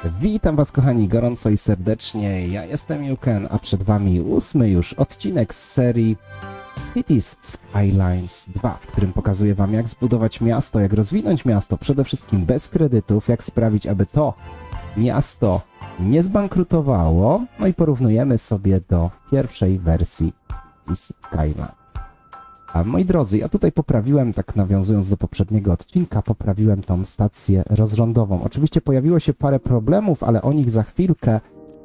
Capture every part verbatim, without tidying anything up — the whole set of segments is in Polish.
Witam was kochani gorąco i serdecznie, ja jestem Yuken, a przed wami ósmy już odcinek z serii Cities Skylines dwa, w którym pokazuję wam jak zbudować miasto, jak rozwinąć miasto, przede wszystkim bez kredytów, jak sprawić, aby to miasto nie zbankrutowało, no i porównujemy sobie do pierwszej wersji Cities Skylines. A moi drodzy, ja tutaj poprawiłem, tak nawiązując do poprzedniego odcinka, poprawiłem tą stację rozrządową. Oczywiście pojawiło się parę problemów, ale o nich za chwilkę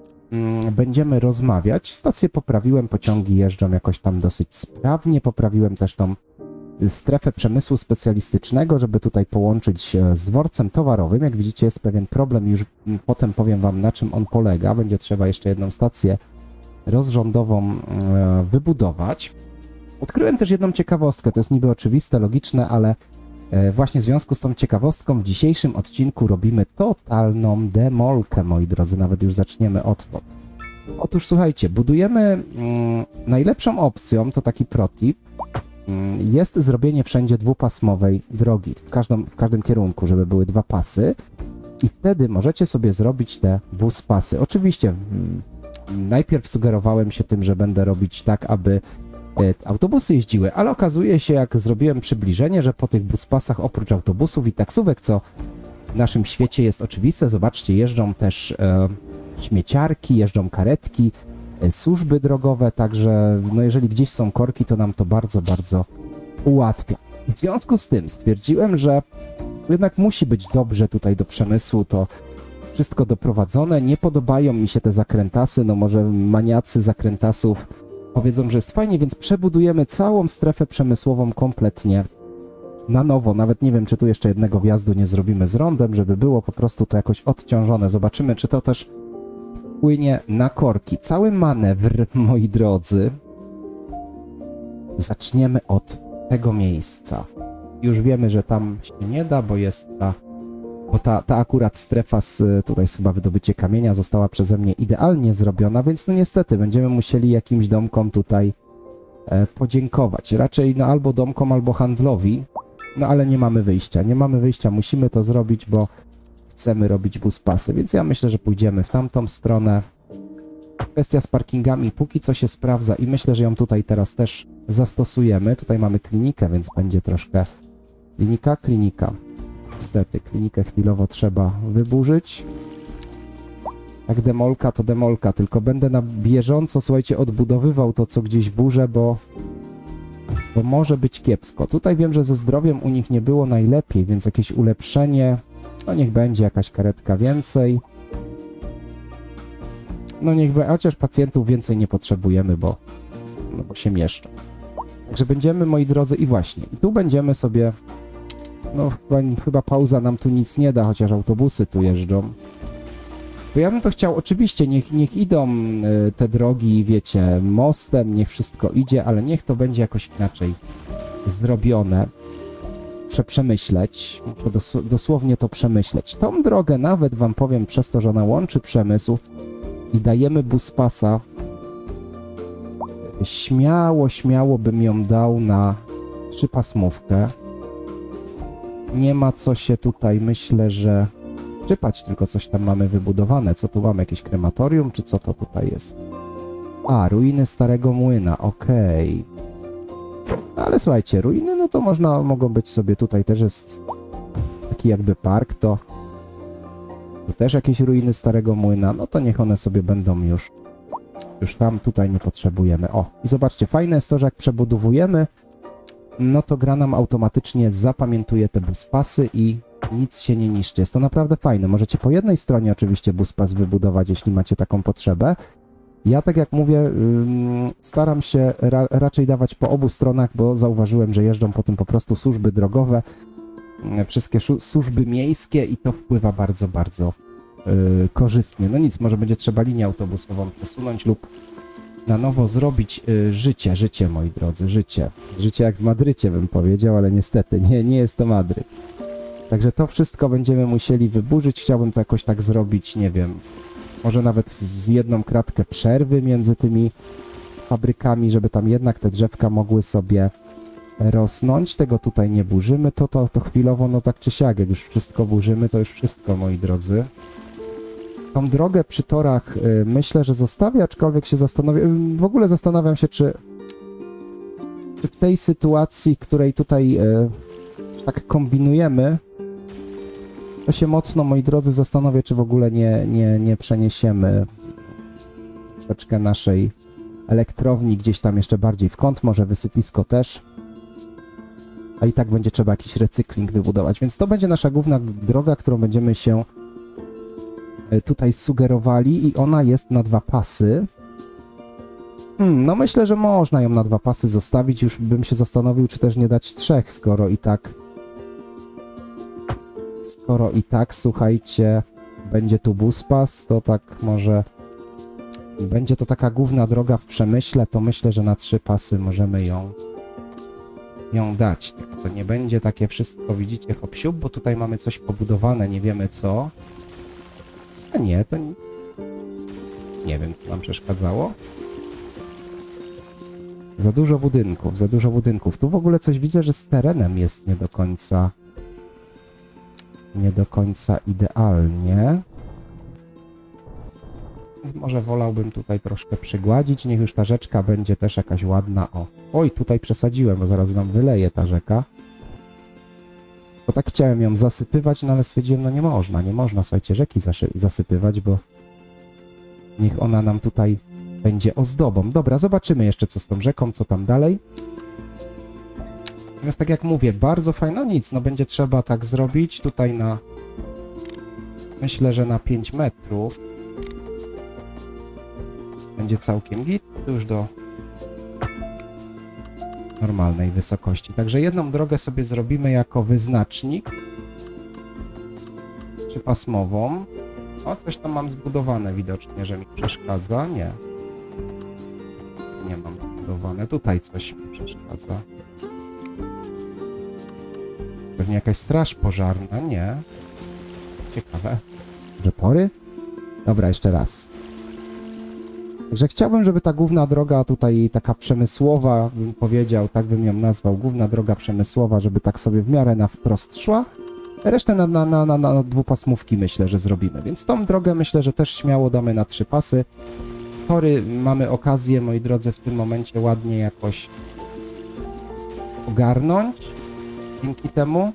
mm, będziemy rozmawiać. Stację poprawiłem, pociągi jeżdżą jakoś tam dosyć sprawnie. Poprawiłem też tą strefę przemysłu specjalistycznego, żeby tutaj połączyć z dworcem towarowym. Jak widzicie, jest pewien problem, już potem powiem wam, na czym on polega. Będzie trzeba jeszcze jedną stację rozrządową e, wybudować. Odkryłem też jedną ciekawostkę, to jest niby oczywiste, logiczne, ale właśnie w związku z tą ciekawostką w dzisiejszym odcinku robimy totalną demolkę, moi drodzy, nawet już zaczniemy od to. Otóż słuchajcie, budujemy mm, najlepszą opcją, to taki protip, mm, jest zrobienie wszędzie dwupasmowej drogi, w każdym, w każdym kierunku, żeby były dwa pasy i wtedy możecie sobie zrobić te buspasy. Oczywiście mm, najpierw sugerowałem się tym, że będę robić tak, aby autobusy jeździły, ale okazuje się, jak zrobiłem przybliżenie, że po tych buspasach oprócz autobusów i taksówek, co w naszym świecie jest oczywiste, zobaczcie, jeżdżą też e, śmieciarki, jeżdżą karetki, e, służby drogowe, także no jeżeli gdzieś są korki, to nam to bardzo, bardzo ułatwia. W związku z tym stwierdziłem, że jednak musi być dobrze tutaj do przemysłu to wszystko doprowadzone. Nie podobają mi się te zakrętasy, no może maniacy zakrętasów powiedzą, że jest fajnie, więc przebudujemy całą strefę przemysłową kompletnie na nowo. Nawet nie wiem, czy tu jeszcze jednego wjazdu nie zrobimy z rondem, żeby było po prostu to jakoś odciążone. Zobaczymy, czy to też wpłynie na korki. Cały manewr, moi drodzy, zaczniemy od tego miejsca. Już wiemy, że tam się nie da, bo jest ta, bo ta, ta akurat strefa z, tutaj chyba wydobycie kamienia została przeze mnie idealnie zrobiona, więc no niestety będziemy musieli jakimś domkom tutaj e, podziękować. Raczej no albo domkom, albo handlowi, no ale nie mamy wyjścia. Nie mamy wyjścia, musimy to zrobić, bo chcemy robić buspasy, więc ja myślę, że pójdziemy w tamtą stronę. Kwestia z parkingami póki co się sprawdza i myślę, że ją tutaj teraz też zastosujemy. Tutaj mamy klinikę, więc będzie troszkę klinika, klinika. Niestety, klinikę chwilowo trzeba wyburzyć. Jak demolka, to demolka, tylko będę na bieżąco, słuchajcie, odbudowywał to, co gdzieś burzę, bo, bo może być kiepsko. Tutaj wiem, że ze zdrowiem u nich nie było najlepiej, więc jakieś ulepszenie, no niech będzie jakaś karetka więcej. No niech będzie, chociaż pacjentów więcej nie potrzebujemy, bo, no bo się mieszczą. Także będziemy, moi drodzy, i właśnie, i tu będziemy sobie... No chyba, chyba pauza nam tu nic nie da, chociaż autobusy tu jeżdżą. Bo ja bym to chciał, oczywiście, niech, niech idą y, te drogi, wiecie, mostem, niech wszystko idzie, ale niech to będzie jakoś inaczej zrobione. Muszę przemyśleć, muszę dos dosłownie to przemyśleć. Tą drogę nawet wam powiem, przez to, że ona łączy przemysł i dajemy buspasa, śmiało, śmiało bym ją dał na trzypasmówkę. Nie ma co się tutaj, myślę, że czypać, tylko coś tam mamy wybudowane. Co tu mamy? Jakieś krematorium, czy co to tutaj jest? A, ruiny starego młyna, okej. Okay. Ale słuchajcie, ruiny, no to można, mogą być sobie, tutaj też jest taki jakby park, to tu też jakieś ruiny starego młyna, no to niech one sobie będą już, już tam, tutaj nie potrzebujemy. O, i zobaczcie, fajne jest to, że jak przebudowujemy, no to gra nam automatycznie zapamiętuje te buspasy i nic się nie niszczy. Jest to naprawdę fajne. Możecie po jednej stronie oczywiście buspas wybudować, jeśli macie taką potrzebę. Ja, tak jak mówię, staram się ra raczej dawać po obu stronach, bo zauważyłem, że jeżdżą po tym po prostu służby drogowe, wszystkie służby miejskie i to wpływa bardzo, bardzo yy, korzystnie. No nic, może będzie trzeba linię autobusową przesunąć lub na nowo zrobić y, życie, życie, moi drodzy, życie. Życie jak w Madrycie bym powiedział, ale niestety nie, nie jest to Madryt. Także to wszystko będziemy musieli wyburzyć. Chciałbym to jakoś tak zrobić, nie wiem, może nawet z jedną kratkę przerwy między tymi fabrykami, żeby tam jednak te drzewka mogły sobie rosnąć. Tego tutaj nie burzymy, to, to, to chwilowo, no tak czy siak, jak już wszystko burzymy, to już wszystko, moi drodzy. Tą drogę przy torach y, myślę, że zostawię, aczkolwiek się zastanowię. Y, w ogóle zastanawiam się, czy, czy w tej sytuacji, której tutaj y, tak kombinujemy, to się mocno, moi drodzy, zastanowię, czy w ogóle nie, nie, nie przeniesiemy troszeczkę naszej elektrowni gdzieś tam jeszcze bardziej w kąt, może wysypisko też. A i tak będzie trzeba jakiś recykling wybudować, więc to będzie nasza główna droga, którą będziemy się tutaj sugerowali i ona jest na dwa pasy. Hmm, no myślę, że można ją na dwa pasy zostawić, już bym się zastanowił, czy też nie dać trzech, skoro i tak skoro i tak, słuchajcie, będzie tu buspas, to tak może będzie to taka główna droga w Przemyśle, to myślę, że na trzy pasy możemy ją ją dać. To nie będzie takie wszystko, widzicie, hop-siup, bo tutaj mamy coś pobudowane, nie wiemy co. A nie, to nie, nie wiem, co nam przeszkadzało. Za dużo budynków, za dużo budynków. Tu w ogóle coś widzę, że z terenem jest nie do końca nie do końca idealnie. Więc może wolałbym tutaj troszkę przygładzić. Niech już ta rzeczka będzie też jakaś ładna. O, oj, tutaj przesadziłem, bo zaraz nam wyleje ta rzeka. Bo tak chciałem ją zasypywać, no ale stwierdziłem, no nie można, nie można, słuchajcie, rzeki zasypywać, bo niech ona nam tutaj będzie ozdobą. Dobra, zobaczymy jeszcze, co z tą rzeką, co tam dalej. Natomiast tak jak mówię, bardzo fajno, nic, no będzie trzeba tak zrobić tutaj na, myślę, że na pięć metrów. Będzie całkiem git, już do normalnej wysokości. Także jedną drogę sobie zrobimy jako wyznacznik trzypasmową. O, coś tam mam zbudowane widocznie, że mi przeszkadza. Nie. Nic nie mam zbudowane. Tutaj coś mi przeszkadza. Pewnie jakaś straż pożarna. Nie. Ciekawe. Że tory? Dobra, jeszcze raz. Także chciałbym, żeby ta główna droga tutaj taka przemysłowa, bym powiedział, tak bym ją nazwał, główna droga przemysłowa, żeby tak sobie w miarę na wprost szła. Resztę na, na, na, na, na dwupasmówki myślę, że zrobimy. Więc tą drogę myślę, że też śmiało damy na trzy pasy. Tory mamy okazję, moi drodzy, w tym momencie ładnie jakoś ogarnąć. Dzięki temu.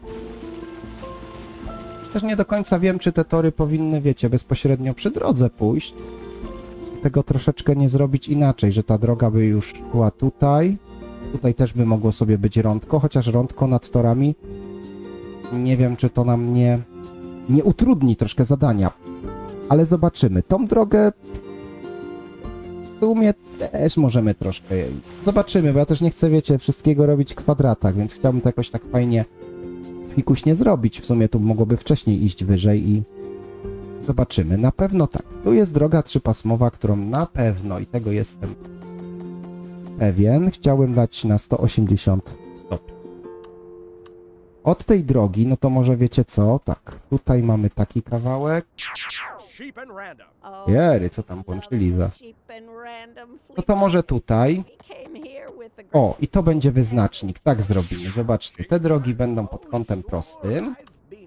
Też nie do końca wiem, czy te tory powinny, wiecie, bezpośrednio przy drodze pójść. Tego troszeczkę nie zrobić inaczej, że ta droga by już była tutaj. Tutaj też by mogło sobie być rądko, chociaż rądko nad torami nie wiem, czy to nam nie, nie utrudni troszkę zadania. Ale zobaczymy. Tą drogę w sumie też możemy troszkę... Zobaczymy, bo ja też nie chcę, wiecie, wszystkiego robić w kwadratach, więc chciałbym to jakoś tak fajnie fikuśnie zrobić. W sumie tu mogłoby wcześniej iść wyżej i zobaczymy. Na pewno tak. Tu jest droga trzypasmowa, którą na pewno, i tego jestem pewien, chciałbym dać na sto osiemdziesiąt stopni. Od tej drogi, no to może wiecie co? Tak, tutaj mamy taki kawałek. Jery, co tam włączyli za... No to może tutaj. O, i to będzie wyznacznik. Tak zrobimy. Zobaczcie, te drogi będą pod kątem prostym.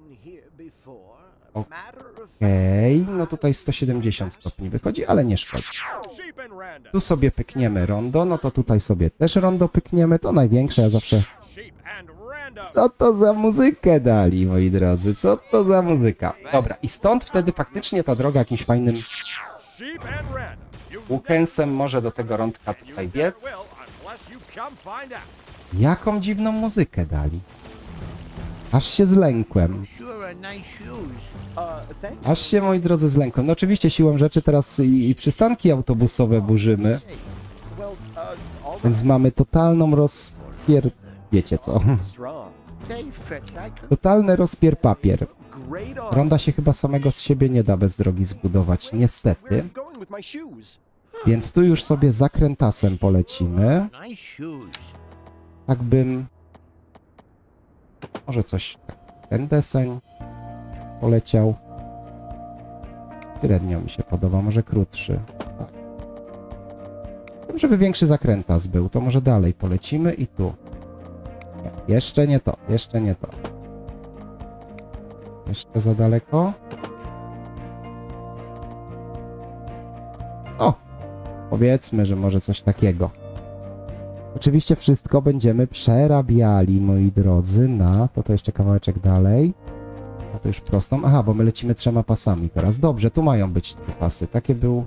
Okej, okay. No tutaj sto siedemdziesiąt stopni wychodzi, ale nie szkodzi. Tu sobie pykniemy rondo, no to tutaj sobie też rondo pykniemy, to największe, ja zawsze... Co to za muzykę dali, moi drodzy, co to za muzyka? Dobra, i stąd wtedy faktycznie ta droga jakimś fajnym łukensem może do tego rądka tutaj biec. Jaką dziwną muzykę dali. Aż się zlękłem. Aż się, moi drodzy, zlękłem. No oczywiście siłą rzeczy teraz i, i przystanki autobusowe burzymy. Więc mamy totalną rozpier... Wiecie co? Totalny rozpier papier. Ronda się chyba samego z siebie nie da bez drogi zbudować, niestety. Więc tu już sobie zakrętasem polecimy. Tak bym... Może coś... Ten deseń poleciał. Średnio mi się podoba, może krótszy. Tak. Żeby większy zakrętas był, to może dalej polecimy i tu. Nie, jeszcze nie to, jeszcze nie to. Jeszcze za daleko. Powiedzmy, że może coś takiego. Oczywiście wszystko będziemy przerabiali, moi drodzy, na... To to jeszcze kawałeczek dalej. A to już prostą. Aha, bo my lecimy trzema pasami teraz. Dobrze, tu mają być trzy pasy. Taki był...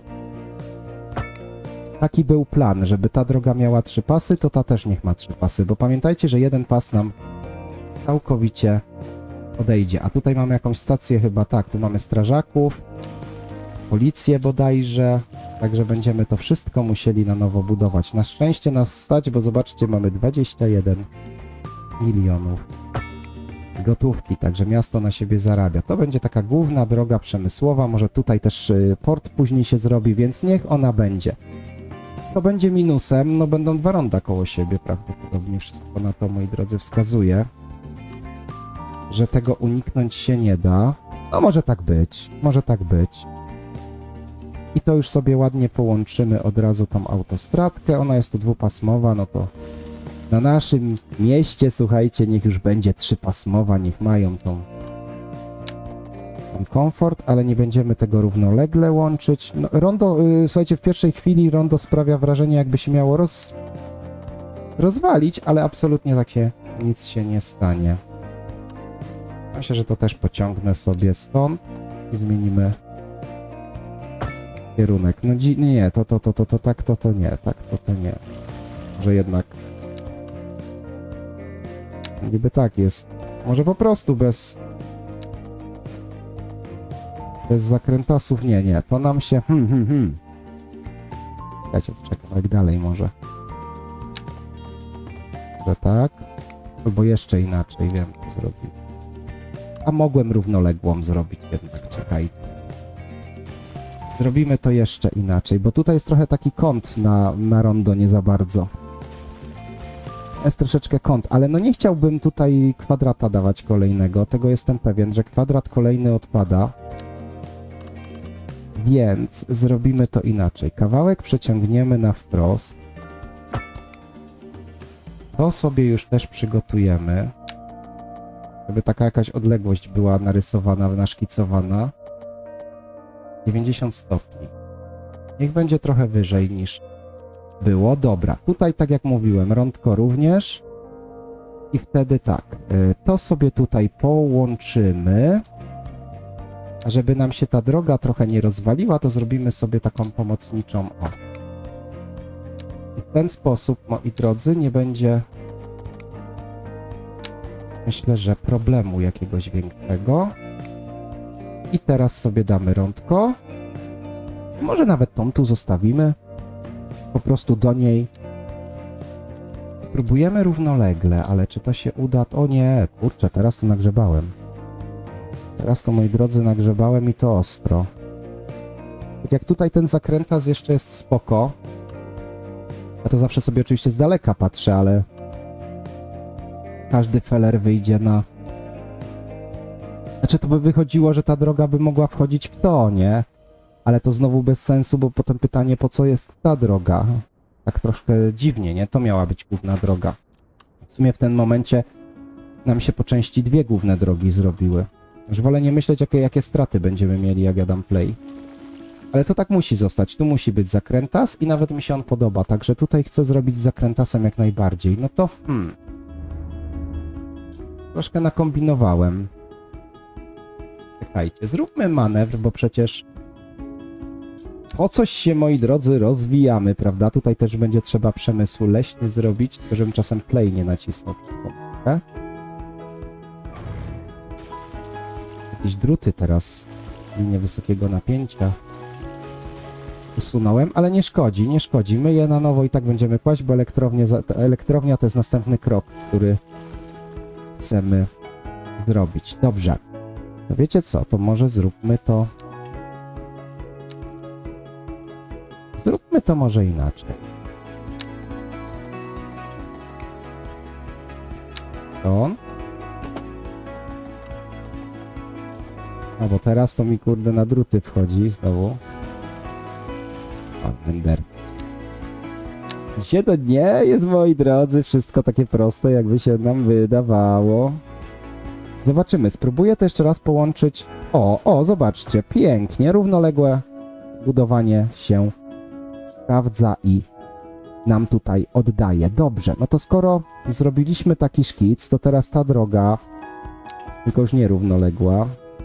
Taki był plan, żeby ta droga miała trzy pasy, to ta też niech ma trzy pasy, bo pamiętajcie, że jeden pas nam całkowicie odejdzie. A tutaj mamy jakąś stację chyba, tak, tu mamy strażaków, policję bodajże, także będziemy to wszystko musieli na nowo budować. Na szczęście nas stać, bo zobaczcie, mamy dwadzieścia jeden milionów gotówki, także miasto na siebie zarabia. To będzie taka główna droga przemysłowa, może tutaj też port później się zrobi, więc niech ona będzie. Co będzie minusem? No będą dwa ronda koło siebie prawdopodobnie. Wszystko na to, moi drodzy, wskazuje, że tego uniknąć się nie da. No może tak być, może tak być. I to już sobie ładnie połączymy od razu tą autostradkę. Ona jest tu dwupasmowa, no to na naszym mieście, słuchajcie, niech już będzie trzypasmowa, niech mają tą ten komfort, ale nie będziemy tego równolegle łączyć. No, rondo, yy, słuchajcie, w pierwszej chwili rondo sprawia wrażenie, jakby się miało roz... rozwalić, ale absolutnie takie nic się nie stanie. Myślę, że to też pociągnę sobie stąd i zmienimy kierunek. No dzi nie, to, to, to, to, to, tak, to, to nie, tak, to, to nie. Może jednak niby tak jest. Może po prostu bez bez zakrętasów, nie, nie, to nam się hmm, hmm, hmm. Czekajcie, to czekam, jak dalej może. Że tak, albo jeszcze inaczej, wiem, co zrobić. A mogłem równoległą zrobić jednak, czekajcie. Zrobimy to jeszcze inaczej, bo tutaj jest trochę taki kąt na, na rondo, nie za bardzo. Jest troszeczkę kąt, ale no nie chciałbym tutaj kwadrata dawać kolejnego, tego jestem pewien, że kwadrat kolejny odpada. Więc zrobimy to inaczej. Kawałek przeciągniemy na wprost. To sobie już też przygotujemy, żeby taka jakaś odległość była narysowana, naszkicowana. dziewięćdziesiąt stopni. Niech będzie trochę wyżej niż było. Dobra, tutaj tak jak mówiłem, rądko również. I wtedy tak, to sobie tutaj połączymy. A żeby nam się ta droga trochę nie rozwaliła, to zrobimy sobie taką pomocniczą o. I w ten sposób, moi drodzy, nie będzie, myślę, że problemu jakiegoś większego. I teraz sobie damy rądko. Może nawet tą tu zostawimy. Po prostu do niej spróbujemy równolegle, ale czy to się uda? O nie, kurczę, teraz to nagrzebałem. Teraz to, moi drodzy, nagrzebałem i to ostro. Tak jak tutaj ten zakrętas jeszcze jest spoko. Ja to zawsze sobie oczywiście z daleka patrzę, ale każdy feller wyjdzie na... Znaczy to by wychodziło, że ta droga by mogła wchodzić w to, nie? Ale to znowu bez sensu, bo potem pytanie, po co jest ta droga? Tak troszkę dziwnie, nie? To miała być główna droga. W sumie w tym momencie nam się po części dwie główne drogi zrobiły. Już wolę nie myśleć, jakie, jakie straty będziemy mieli, jak ja dam play. Ale to tak musi zostać. Tu musi być zakrętas i nawet mi się on podoba. Także tutaj chcę zrobić z zakrętasem jak najbardziej. No to hmm. Troszkę nakombinowałem. Czekajcie, zróbmy manewr, bo przecież po coś się, moi drodzy, rozwijamy, prawda? Tutaj też będzie trzeba przemysł leśny zrobić, tylko żebym czasem play nie nacisnął przez pomyłkę. Jakieś druty teraz, linię wysokiego napięcia usunąłem, ale nie szkodzi, nie szkodzi. My je na nowo i tak będziemy kłaść, bo elektrownia, elektrownia to jest następny krok, który chcemy zrobić. Dobrze. To wiecie co, to może zróbmy to... Zróbmy to może inaczej. To. No bo teraz to mi kurde na druty wchodzi znowu. O, Ender. Dzisiaj to nie jest, moi drodzy, wszystko takie proste, jakby się nam wydawało. Zobaczymy, spróbuję to jeszcze raz połączyć. O, o, zobaczcie, pięknie, równoległe budowanie się sprawdza i nam tutaj oddaje. Dobrze, no to skoro zrobiliśmy taki szkic, to teraz ta droga, tylko już nie równoległa.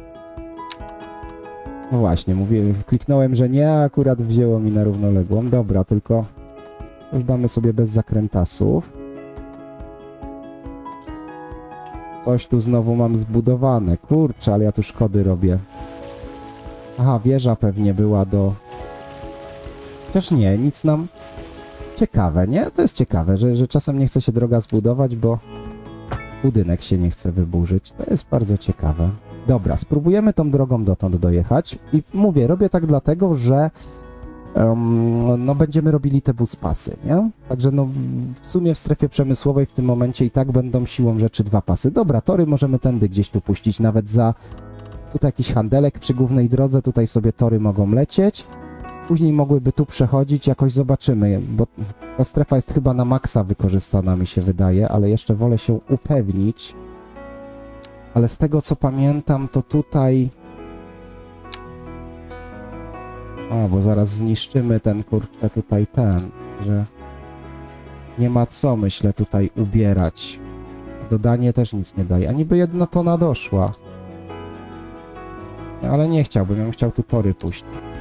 No właśnie, mówię, kliknąłem, że nie, a akurat wzięło mi na równoległą. Dobra, tylko już damy sobie bez zakrętasów. Coś tu znowu mam zbudowane. Kurczę, ale ja tu szkody robię. Aha, wieża pewnie była do... Chociaż nie, nic nam... Ciekawe, nie? To jest ciekawe, że, że czasem nie chce się droga zbudować, bo budynek się nie chce wyburzyć. To jest bardzo ciekawe. Dobra, spróbujemy tą drogą dotąd dojechać. I mówię, robię tak dlatego, że um, no będziemy robili te buspasy, nie? Także no w sumie w strefie przemysłowej w tym momencie i tak będą siłą rzeczy dwa pasy. Dobra, tory możemy tędy gdzieś tu puścić, nawet za... Tutaj jakiś handelek przy głównej drodze, tutaj sobie tory mogą lecieć. Później mogłyby tu przechodzić, jakoś zobaczymy, bo ta strefa jest chyba na maksa wykorzystana, mi się wydaje, ale jeszcze wolę się upewnić. Ale z tego, co pamiętam, to tutaj... O, bo zaraz zniszczymy ten, kurczę, tutaj ten, że... Nie ma co, myślę, tutaj ubierać. Dodanie też nic nie daje, a niby jedna tona doszła. Ale nie chciałbym, ja bym chciał tu tory puścić.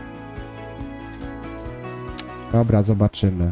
Dobra, zobaczymy.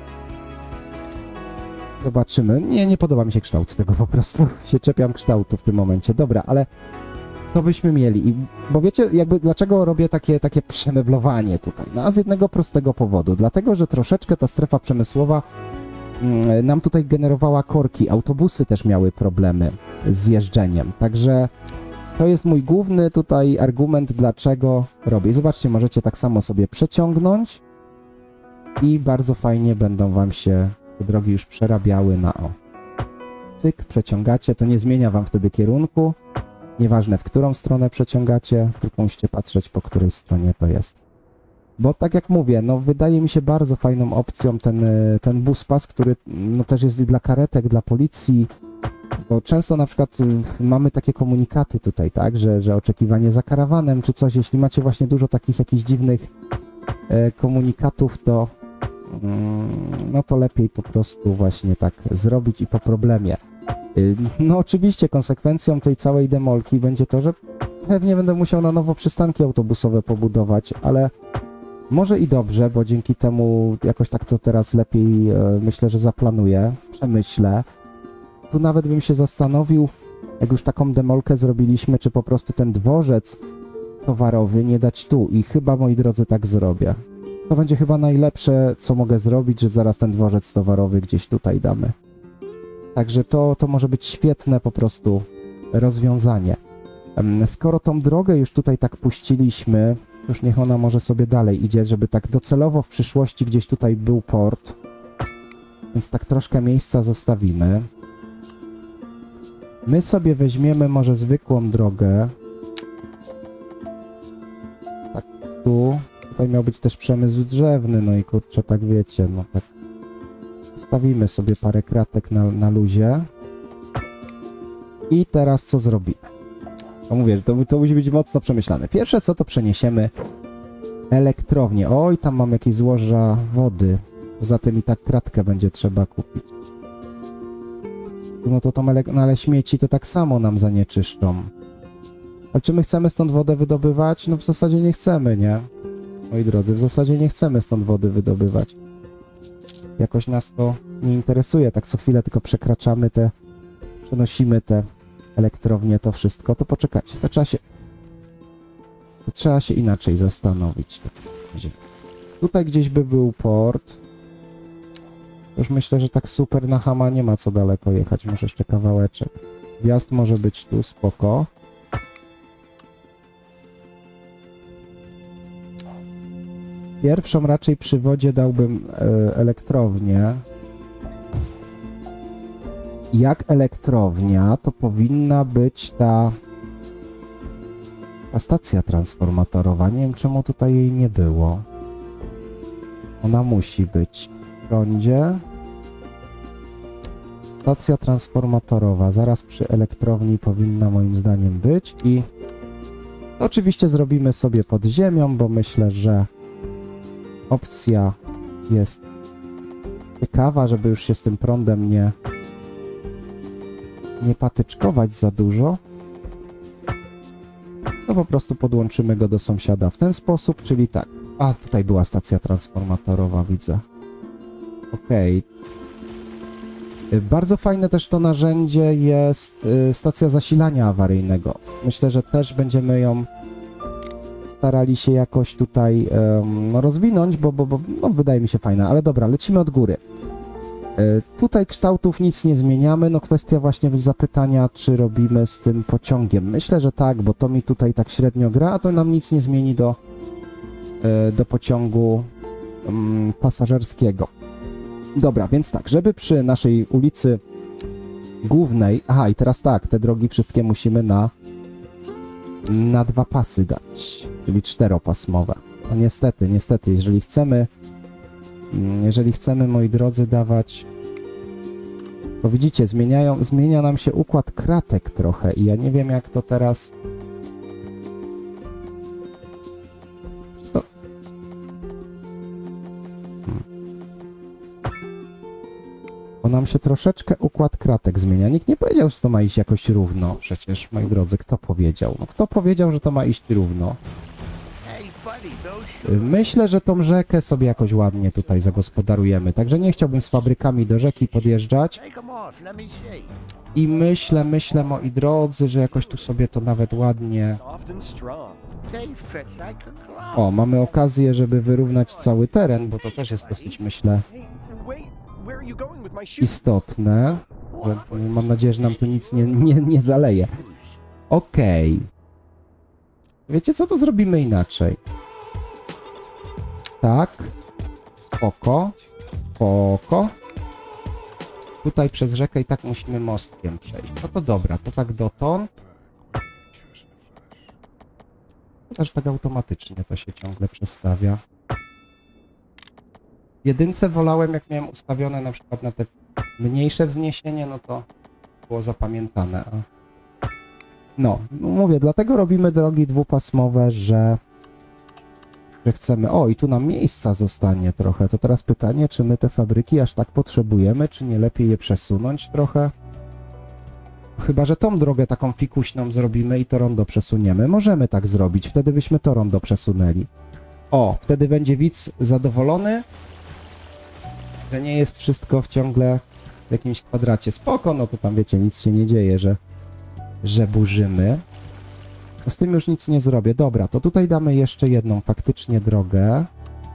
Zobaczymy. Nie, nie podoba mi się kształt tego po prostu. Się czepiam kształtu w tym momencie. Dobra, ale to byśmy mieli. I, bo wiecie, jakby dlaczego robię takie, takie przemeblowanie tutaj? No, a z jednego prostego powodu. Dlatego, że troszeczkę ta strefa przemysłowa mm, nam tutaj generowała korki. Autobusy też miały problemy z jeżdżeniem. Także to jest mój główny tutaj argument, dlaczego robię. Zobaczcie, możecie tak samo sobie przeciągnąć. I bardzo fajnie będą wam się te drogi już przerabiały na o. Cyk, przeciągacie, to nie zmienia wam wtedy kierunku. Nieważne, w którą stronę przeciągacie, tylko musicie patrzeć, po której stronie to jest. Bo tak jak mówię, no wydaje mi się bardzo fajną opcją ten, ten buspas, który no też jest i dla karetek, dla policji. Bo często na przykład mamy takie komunikaty tutaj, tak, że, że oczekiwanie za karawanem czy coś. Jeśli macie właśnie dużo takich jakichś dziwnych e, komunikatów, to no to lepiej po prostu właśnie tak zrobić i po problemie. No oczywiście konsekwencją tej całej demolki będzie to, że pewnie będę musiał na nowo przystanki autobusowe pobudować, ale może i dobrze, bo dzięki temu jakoś tak to teraz lepiej myślę, że zaplanuję, przemyślę. Tu nawet bym się zastanowił, jak już taką demolkę zrobiliśmy, czy po prostu ten dworzec towarowy nie dać tu i chyba, moi drodzy, tak zrobię. To będzie chyba najlepsze, co mogę zrobić, że zaraz ten dworzec towarowy gdzieś tutaj damy. Także to, to może być świetne po prostu rozwiązanie. Skoro tą drogę już tutaj tak puściliśmy, już niech ona może sobie dalej idzie, żeby tak docelowo w przyszłości gdzieś tutaj był port. Więc tak troszkę miejsca zostawimy. My sobie weźmiemy może zwykłą drogę. Tak tu. Tutaj miał być też przemysł drzewny, no i kurczę, tak wiecie, no tak. Stawimy sobie parę kratek na, na luzie. I teraz co zrobimy? To mówię, że to, to musi być mocno przemyślane. Pierwsze co, to przeniesiemy elektrownię. Oj, tam mam jakieś złoża wody. Poza tym i tak kratkę będzie trzeba kupić. No to tą no ale śmieci to tak samo nam zanieczyszczą. Ale czy my chcemy stąd wodę wydobywać? No w zasadzie nie chcemy, nie? Moi drodzy, w zasadzie nie chcemy stąd wody wydobywać. Jakoś nas to nie interesuje. Tak co chwilę tylko przekraczamy te... Przenosimy te elektrownie, to wszystko. To poczekajcie, to trzeba się... To trzeba się inaczej zastanowić. Tutaj gdzieś by był port. Już myślę, że tak super na Hama nie ma co daleko jechać. Może jeszcze kawałeczek. Wjazd może być tu, spoko. Pierwszą raczej przy wodzie dałbym e, elektrownię. Jak elektrownia, to powinna być ta, ta stacja transformatorowa. Nie wiem, czemu tutaj jej nie było. Ona musi być w prądzie. Stacja transformatorowa zaraz przy elektrowni powinna moim zdaniem być i oczywiście zrobimy sobie pod ziemią, bo myślę, że opcja jest ciekawa, żeby już się z tym prądem nie, nie patyczkować za dużo, to po prostu podłączymy go do sąsiada w ten sposób, czyli tak. A, tutaj była stacja transformatorowa, widzę. Okej. Okay. Bardzo fajne też to narzędzie jest y, stacja zasilania awaryjnego. Myślę, że też będziemy ją starali się jakoś tutaj um, rozwinąć, bo, bo, bo no, wydaje mi się fajna. Ale dobra, lecimy od góry. Y, tutaj kształtów nic nie zmieniamy. No kwestia właśnie zapytania, czy robimy z tym pociągiem. Myślę, że tak, bo to mi tutaj tak średnio gra, a to nam nic nie zmieni do, y, do pociągu um, pasażerskiego. Dobra, więc tak, żeby przy naszej ulicy głównej... Aha, i teraz tak, te drogi wszystkie musimy na, na dwa pasy dać, czyli czteropasmowe. No niestety, niestety, jeżeli chcemy, jeżeli chcemy, moi drodzy, dawać... Bo widzicie, zmieniają, zmienia nam się układ kratek trochę i ja nie wiem, jak to teraz... To... Bo nam się troszeczkę układ kratek zmienia. Nikt nie powiedział, że to ma iść jakoś równo. Przecież, moi drodzy, kto powiedział? No kto powiedział, że to ma iść równo? Myślę, że tą rzekę sobie jakoś ładnie tutaj zagospodarujemy. Także nie chciałbym z fabrykami do rzeki podjeżdżać. I myślę, myślę, moi drodzy, że jakoś tu sobie to nawet ładnie... O, mamy okazję, żeby wyrównać cały teren, bo to też jest dosyć, myślę, istotne. Mam nadzieję, że nam tu nic nie, nie, nie zaleje. Okej. Okay. Wiecie co, to zrobimy inaczej. Tak. Spoko. Spoko. Tutaj przez rzekę i tak musimy mostkiem przejść. No to dobra, to tak dotąd. Chociaż tak automatycznie to się ciągle przestawia. W jedynce wolałem, jak miałem ustawione na przykład na te mniejsze wzniesienie, no to było zapamiętane. No, mówię, dlatego robimy drogi dwupasmowe, że, że chcemy... O, i tu nam miejsca zostanie trochę. To teraz pytanie, czy my te fabryki aż tak potrzebujemy, czy nie lepiej je przesunąć trochę? Chyba że tą drogę taką fikuśną zrobimy i to rondo przesuniemy. Możemy tak zrobić, wtedy byśmy to rondo przesunęli. O, wtedy będzie widz zadowolony, że nie jest wszystko w ciągle w jakimś kwadracie. Spoko, no to tam wiecie, nic się nie dzieje, że, że burzymy. No z tym już nic nie zrobię. Dobra, to tutaj damy jeszcze jedną faktycznie drogę.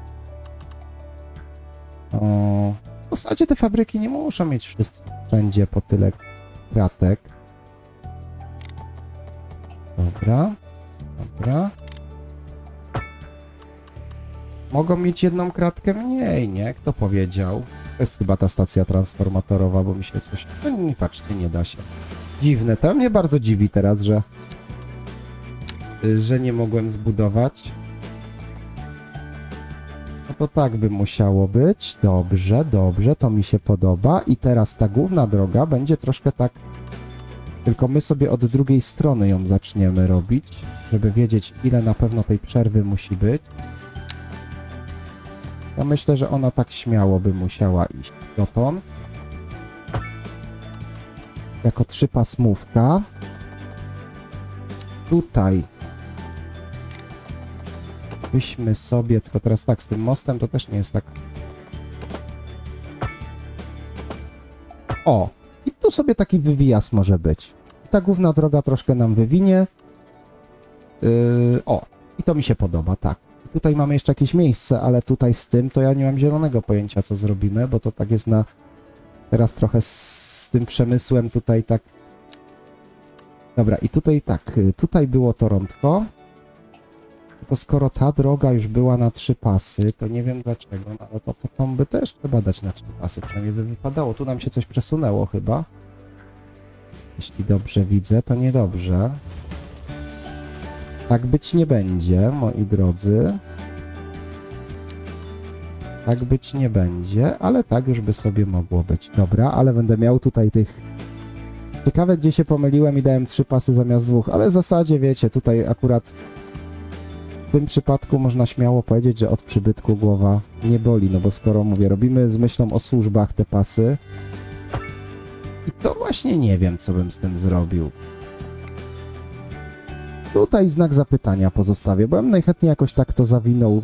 O, w zasadzie te fabryki nie muszą mieć wszędzie po tyle kratek. Dobra, dobra. Mogą mieć jedną kratkę mniej, nie? Kto powiedział? To jest chyba ta stacja transformatorowa, bo mi się coś... No nie, patrzcie, nie da się. Dziwne, to mnie bardzo dziwi teraz, że... że nie mogłem zbudować. No to tak by musiało być. Dobrze, dobrze, to mi się podoba. I teraz ta główna droga będzie troszkę tak... Tylko my sobie od drugiej strony ją zaczniemy robić, żeby wiedzieć, ile na pewno tej przerwy musi być. Ja myślę, że ona tak śmiało by musiała iść dotąd. Jako trzypasmówka. Tutaj byśmy sobie, tylko teraz tak, z tym mostem to też nie jest tak... O! I tu sobie taki wywijas może być. Ta główna droga troszkę nam wywinie. Yy, o! I to mi się podoba, tak. Tutaj mamy jeszcze jakieś miejsce, ale tutaj z tym to ja nie mam zielonego pojęcia, co zrobimy, bo to tak jest na... Teraz trochę z, z tym przemysłem tutaj tak... Dobra, i tutaj tak, tutaj było to rądko. To skoro ta droga już była na trzy pasy, to nie wiem dlaczego, no, ale to, to tą by też trzeba dać na trzy pasy, przynajmniej by wypadało. Tu nam się coś przesunęło chyba. Jeśli dobrze widzę, to niedobrze. Tak być nie będzie, moi drodzy. Tak być nie będzie, ale tak już by sobie mogło być. Dobra, ale będę miał tutaj tych... Ciekawe, gdzie się pomyliłem i dałem trzy pasy zamiast dwóch, ale w zasadzie, wiecie, tutaj akurat W tym przypadku można śmiało powiedzieć, że od przybytku głowa nie boli, no bo skoro, mówię, robimy z myślą o służbach te pasy, i to właśnie nie wiem, co bym z tym zrobił. Tutaj znak zapytania pozostawię, bo ja bym najchętniej jakoś tak to zawinął.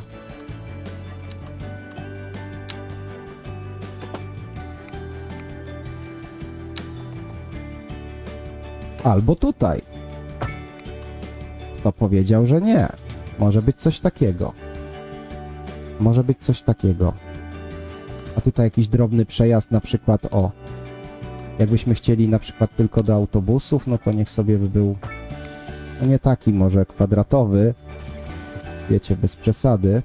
Albo tutaj. Kto powiedział, że nie? Może być coś takiego. Może być coś takiego. A tutaj jakiś drobny przejazd, na przykład, o. Jakbyśmy chcieli na przykład tylko do autobusów, no to niech sobie by był, no nie taki może kwadratowy, wiecie, bez przesady.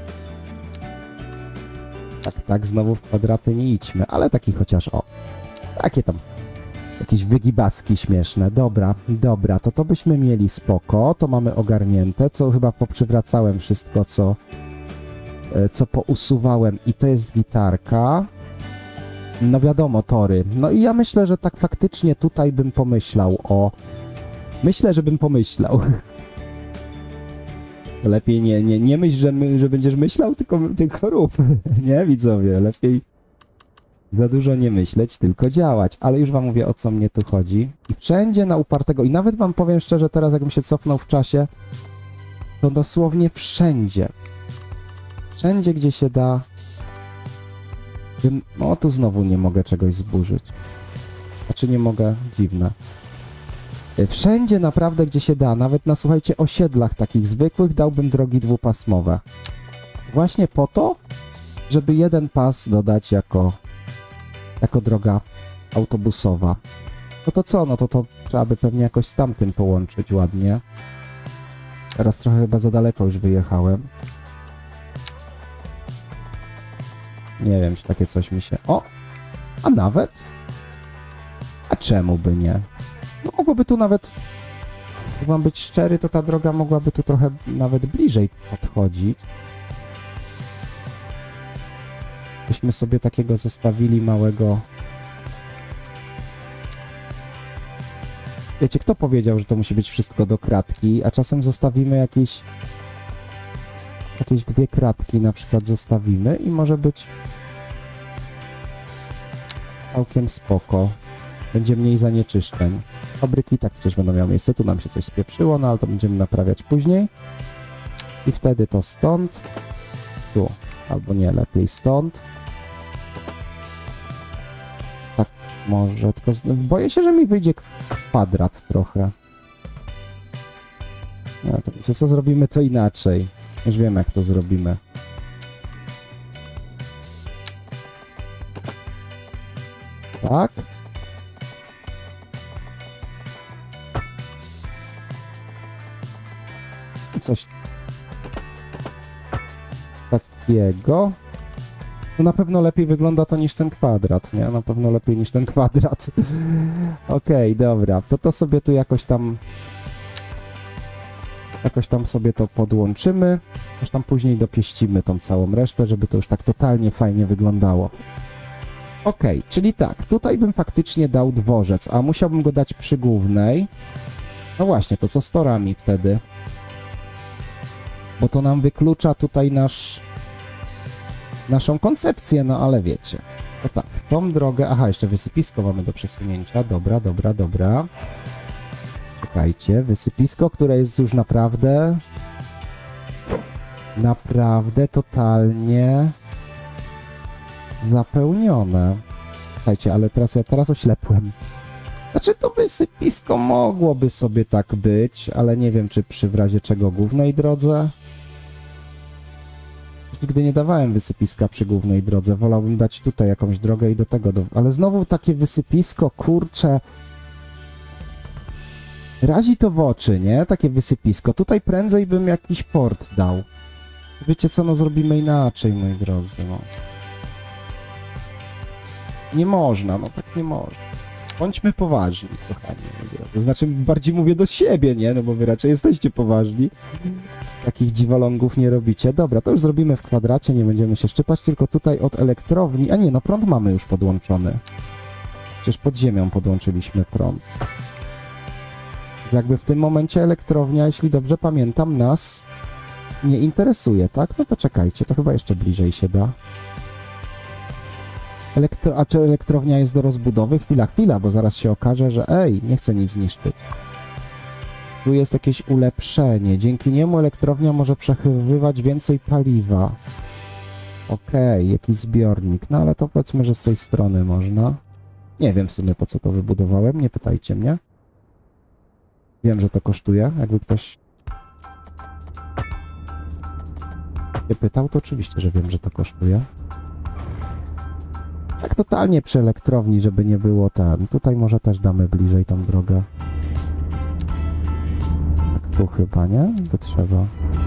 Tak, tak, znowu w kwadraty nie idźmy, ale taki chociaż, o. Takie tam. Jakieś wygibaski śmieszne. Dobra, dobra, to to byśmy mieli spoko. To mamy ogarnięte, co chyba poprzywracałem wszystko, co, co pousuwałem. I to jest gitarka. No wiadomo, tory. No i ja myślę, że tak faktycznie tutaj bym pomyślał o... Myślę, że bym pomyślał. Lepiej nie, nie, nie myśl, że, my, że będziesz myślał, tylko, tylko rób. Nie, widzowie? Lepiej... Za dużo nie myśleć, tylko działać. Ale już wam mówię, o co mnie tu chodzi. I wszędzie na upartego, i nawet wam powiem szczerze, teraz jakbym się cofnął w czasie, to dosłownie wszędzie. Wszędzie, gdzie się da. Bym... O, tu znowu nie mogę czegoś zburzyć. Znaczy nie mogę, dziwne. Wszędzie naprawdę, gdzie się da, nawet na, słuchajcie, osiedlach takich zwykłych, dałbym drogi dwupasmowe. Właśnie po to, żeby jeden pas dodać jako... jako droga autobusowa. No to co? No to to trzeba by pewnie jakoś z tamtym połączyć ładnie. Teraz trochę chyba za daleko już wyjechałem. Nie wiem, czy takie coś mi się... O! A nawet? A czemu by nie? No mogłoby tu nawet... Jak mam być szczery, to ta droga mogłaby tu trochę nawet bliżej podchodzić. Byśmy sobie takiego zostawili małego... Wiecie, kto powiedział, że to musi być wszystko do kratki, a czasem zostawimy jakieś... Jakieś dwie kratki na przykład zostawimy i może być... całkiem spoko. Będzie mniej zanieczyszczeń. Fabryki tak przecież będą miały miejsce. Tu nam się coś spieprzyło, no ale to będziemy naprawiać później. I wtedy to stąd. Tu. Albo nie, lepiej stąd. Tak, może, tylko boję się, że mi wyjdzie kwadrat trochę. No to wiecie co, zrobimy to inaczej. Już wiem, jak to zrobimy. Tak. I coś takiego. No na pewno lepiej wygląda to niż ten kwadrat, nie? Na pewno lepiej niż ten kwadrat. Okej, okay, dobra. To to sobie tu jakoś tam... Jakoś tam sobie to podłączymy. Już tam później dopieścimy tą całą resztę, żeby to już tak totalnie fajnie wyglądało. Okej, okay, czyli tak, tutaj bym faktycznie dał dworzec, a musiałbym go dać przy głównej. No właśnie, to co z torami wtedy? Bo to nam wyklucza tutaj nasz... naszą koncepcję, no ale wiecie. To tak, tą drogę... Aha, jeszcze wysypisko mamy do przesunięcia. Dobra, dobra, dobra. Czekajcie, wysypisko, które jest już naprawdę... Naprawdę totalnie... zapełnione. Słuchajcie, ale teraz ja teraz oślepłem. Znaczy to wysypisko mogłoby sobie tak być, ale nie wiem, czy przy w razie czego głównej drodze. Nigdy nie dawałem wysypiska przy głównej drodze. Wolałbym dać tutaj jakąś drogę i do tego. Do... Ale znowu takie wysypisko, kurcze. Razi to w oczy, nie? Takie wysypisko. Tutaj prędzej bym jakiś port dał. Wiecie co, no zrobimy inaczej, moi drodzy, no. Nie można, no tak nie można. Bądźmy poważni, kochani, moi drodzy. Znaczy, bardziej mówię do siebie, nie? No bo wy raczej jesteście poważni. Takich dziwolągów nie robicie. Dobra, to już zrobimy w kwadracie, nie będziemy się szczypać, tylko tutaj od elektrowni... A nie, no prąd mamy już podłączony. Przecież pod ziemią podłączyliśmy prąd. Więc jakby w tym momencie elektrownia, jeśli dobrze pamiętam, nas nie interesuje, tak? No to czekajcie, to chyba jeszcze bliżej się da. Elektro... A czy elektrownia jest do rozbudowy? Chwila, chwila, bo zaraz się okaże, że ej, nie chcę nic zniszczyć. Tu jest jakieś ulepszenie. Dzięki niemu elektrownia może przechowywać więcej paliwa. Okej, okay, jakiś zbiornik. No ale to powiedzmy, że z tej strony można. Nie wiem w sumie, po co to wybudowałem. Nie pytajcie mnie. Wiem, że to kosztuje. Jakby ktoś się pytał, to oczywiście, że wiem, że to kosztuje. Tak totalnie przy elektrowni, żeby nie było ten. Tutaj może też damy bliżej tą drogę. Tak tu chyba, nie? By trzeba.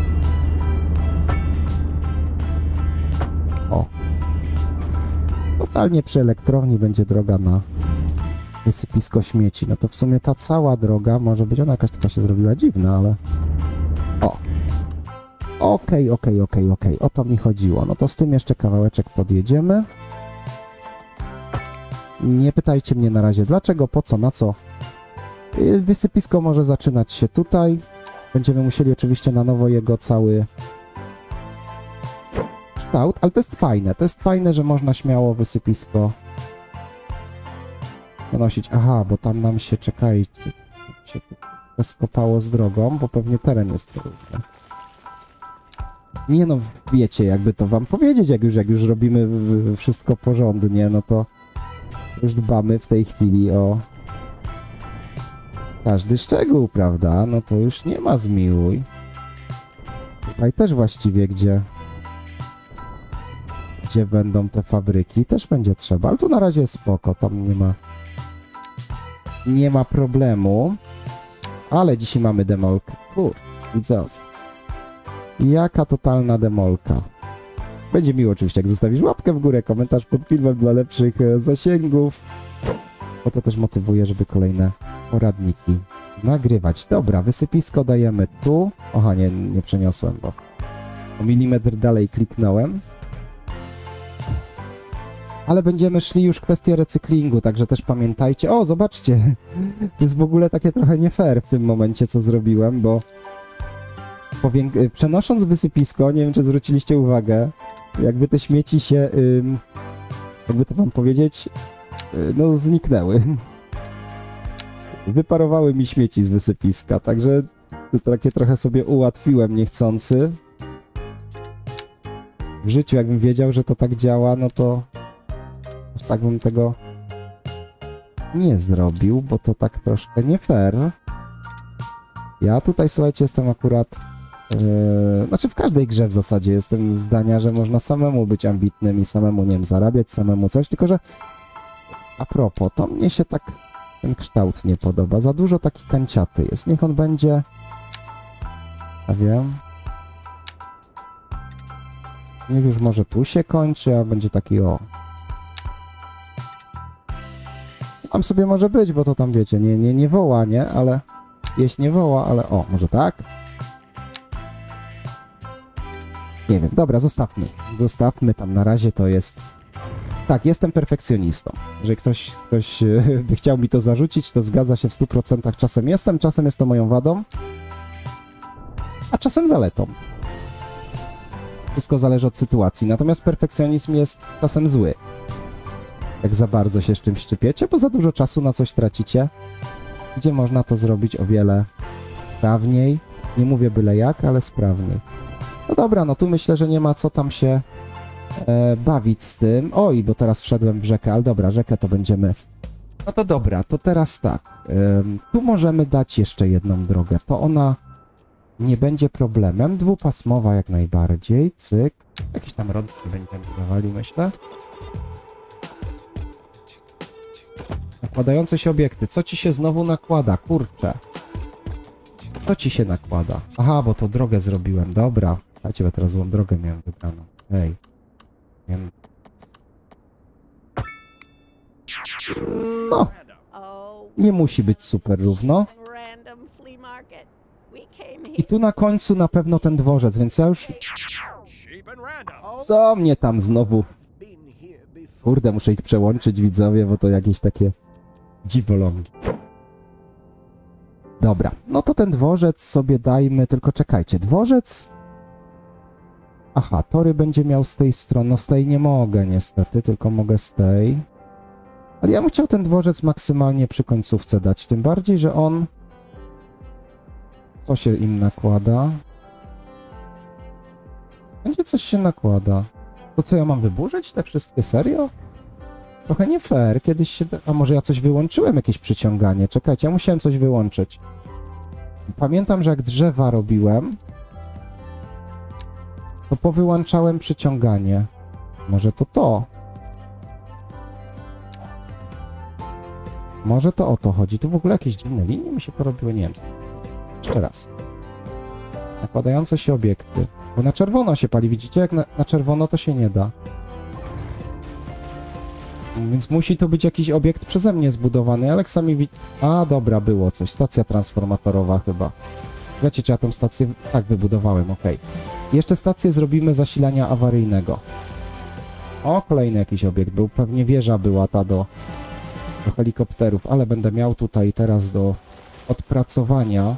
O. Totalnie przy elektrowni będzie droga na wysypisko śmieci. No to w sumie ta cała droga może być, ona jakaś taka się zrobiła dziwna, ale... O. Okej, okej, okej, okej. O to mi chodziło. No to z tym jeszcze kawałeczek podjedziemy. Nie pytajcie mnie na razie dlaczego, po co, na co. Wysypisko może zaczynać się tutaj. Będziemy musieli oczywiście na nowo jego cały kształt, ale to jest fajne. To jest fajne, że można śmiało wysypisko nanosić. Aha, bo tam nam się, czekajcie, się skopało z drogą, bo pewnie teren jest nierówny. Nie no, wiecie, jakby to wam powiedzieć, jak już, jak już robimy wszystko porządnie, no to już dbamy w tej chwili o każdy szczegół, prawda? No to już nie ma zmiłuj. Tutaj też właściwie, gdzie gdzie będą te fabryki, też będzie trzeba, ale tu na razie jest spoko, tam nie ma nie ma problemu. Ale dzisiaj mamy demolkę. Kur, widzowie. Jaka totalna demolka. Będzie miło oczywiście, jak zostawisz łapkę w górę, komentarz pod filmem dla lepszych e, zasięgów. Bo to też motywuje, żeby kolejne poradniki nagrywać. Dobra, wysypisko dajemy tu. Aha, nie, nie przeniosłem, bo o milimetr dalej kliknąłem. Ale będziemy szli już w kwestię recyklingu, także też pamiętajcie. O, zobaczcie, to jest w ogóle takie trochę nie fair w tym momencie, co zrobiłem, bo powięk- przenosząc wysypisko, nie wiem, czy zwróciliście uwagę, jakby te śmieci się, ym, jakby to wam powiedzieć, yy, no zniknęły. Wyparowały mi śmieci z wysypiska, także to takie trochę sobie ułatwiłem niechcący. W życiu, jakbym wiedział, że to tak działa, no to aż tak bym tego nie zrobił, bo to tak troszkę nie fair. Ja tutaj, słuchajcie, jestem akurat... Yy, znaczy w każdej grze w zasadzie jestem zdania, że można samemu być ambitnym i samemu, nie wiem, zarabiać, samemu coś, tylko że a propos, to mnie się tak ten kształt nie podoba. Za dużo taki kanciaty jest. Niech on będzie... Ja wiem... Niech już może tu się kończy, a będzie taki o... Tam sobie może być, bo to tam wiecie, nie, nie, nie woła, nie? Ale... Jeść nie woła, ale o, może tak? Nie wiem, dobra, zostawmy. Zostawmy tam, na razie to jest... Tak, jestem perfekcjonistą. Jeżeli ktoś, ktoś by chciał mi to zarzucić, to zgadza się w stu procentach. Czasem jestem, czasem jest to moją wadą, a czasem zaletą. Wszystko zależy od sytuacji. Natomiast perfekcjonizm jest czasem zły. Jak za bardzo się z czymś szczypiecie, bo za dużo czasu na coś tracicie, gdzie można to zrobić o wiele sprawniej. Nie mówię byle jak, ale sprawniej. No dobra, no tu myślę, że nie ma co tam się e, bawić z tym. Oj, bo teraz wszedłem w rzekę, ale dobra, rzekę to będziemy... No to dobra, to teraz tak. E, tu możemy dać jeszcze jedną drogę. To ona nie będzie problemem. Dwupasmowa jak najbardziej. Cyk. Jakieś tam rądki będziemy dawali, myślę. Nakładające się obiekty. Co ci się znowu nakłada? Kurczę. Co ci się nakłada? Aha, bo to drogę zrobiłem. Dobra. Słuchajcie, bo teraz złą drogę miałem wybraną. Hej. Miałem... No. Nie musi być super równo. I tu na końcu na pewno ten dworzec, więc ja już... Co mnie tam znowu... Kurde, muszę ich przełączyć, widzowie, bo to jakieś takie dziwolągi. Dobra, no to ten dworzec sobie dajmy, tylko czekajcie, dworzec Aha, tory będzie miał z tej strony. No z tej nie mogę niestety, tylko mogę z tej. Ale ja bym chciał ten dworzec maksymalnie przy końcówce dać. Tym bardziej, że on... Co się im nakłada? Będzie coś się nakłada. To co, ja mam wyburzyć te wszystkie? Serio? Trochę nie fair. Kiedyś się... A może ja coś wyłączyłem? Jakieś przyciąganie? Czekajcie, ja musiałem coś wyłączyć. Pamiętam, że jak drzewa robiłem, to powyłączałem przyciąganie. Może to to. Może to o to chodzi. Tu w ogóle jakieś dziwne linie mi się porobiły. Nie wiem. Jeszcze raz. Nakładające się obiekty. Bo na czerwono się pali. Widzicie? Jak na, na czerwono to się nie da. Więc musi to być jakiś obiekt przeze mnie zbudowany. Ale sami widzi... A, dobra, było coś. Stacja transformatorowa chyba. Wiecie, czy ja tą stację... Tak, wybudowałem, ok. Jeszcze stację zrobimy zasilania awaryjnego. O, kolejny jakiś obiekt był. Pewnie wieża była ta do, do helikopterów, ale będę miał tutaj teraz do odpracowania.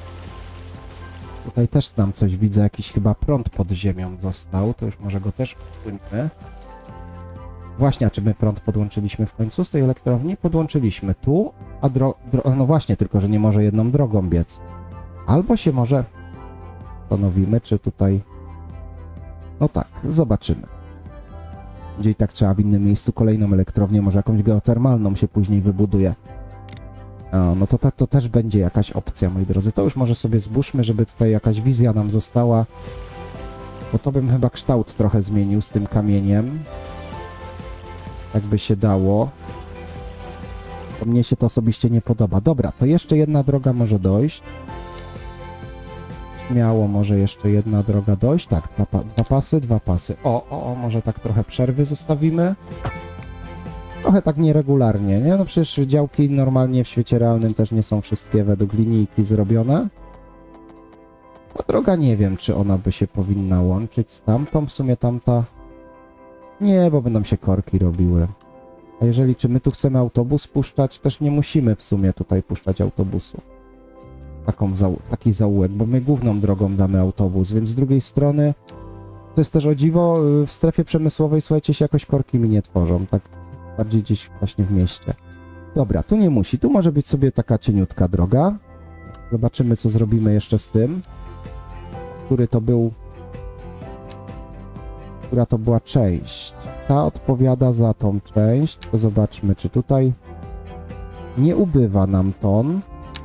Tutaj też tam coś widzę. Jakiś chyba prąd pod ziemią został. To już może go też usuńmy. Właśnie, a czy my prąd podłączyliśmy w końcu z tej elektrowni? Podłączyliśmy tu, a dro... dro no właśnie, tylko że nie może jedną drogą biec. Albo się może... Stanowimy, czy tutaj... No tak, zobaczymy. Gdzie i tak trzeba w innym miejscu kolejną elektrownię, może jakąś geotermalną się później wybuduje. O, no to, to, to też będzie jakaś opcja, moi drodzy. To już może sobie zbóżmy, żeby tutaj jakaś wizja nam została. Bo to bym chyba kształt trochę zmienił z tym kamieniem. Tak by się dało. To mnie się to osobiście nie podoba. Dobra, to jeszcze jedna droga może dojść. Śmiało może jeszcze jedna droga dojść. Tak, dwa, pa dwa pasy, dwa pasy. O, o, o, może tak trochę przerwy zostawimy. Trochę tak nieregularnie, nie? No przecież działki normalnie w świecie realnym też nie są wszystkie według linijki zrobione. No droga nie wiem, czy ona by się powinna łączyć z tamtą. W sumie tamta... Nie, bo będą się korki robiły. A jeżeli, czy my tu chcemy autobus puszczać, też nie musimy w sumie tutaj puszczać autobusu. Taką zau taki zaułek, bo my główną drogą damy autobus, więc z drugiej strony to jest też o dziwo, w strefie przemysłowej, słuchajcie, się jakoś korki mi nie tworzą, tak bardziej gdzieś właśnie w mieście. Dobra, tu nie musi, tu może być sobie taka cieniutka droga. Zobaczymy, co zrobimy jeszcze z tym. Który to był... Która to była część. Ta odpowiada za tą część. To zobaczmy, czy tutaj nie ubywa nam ton.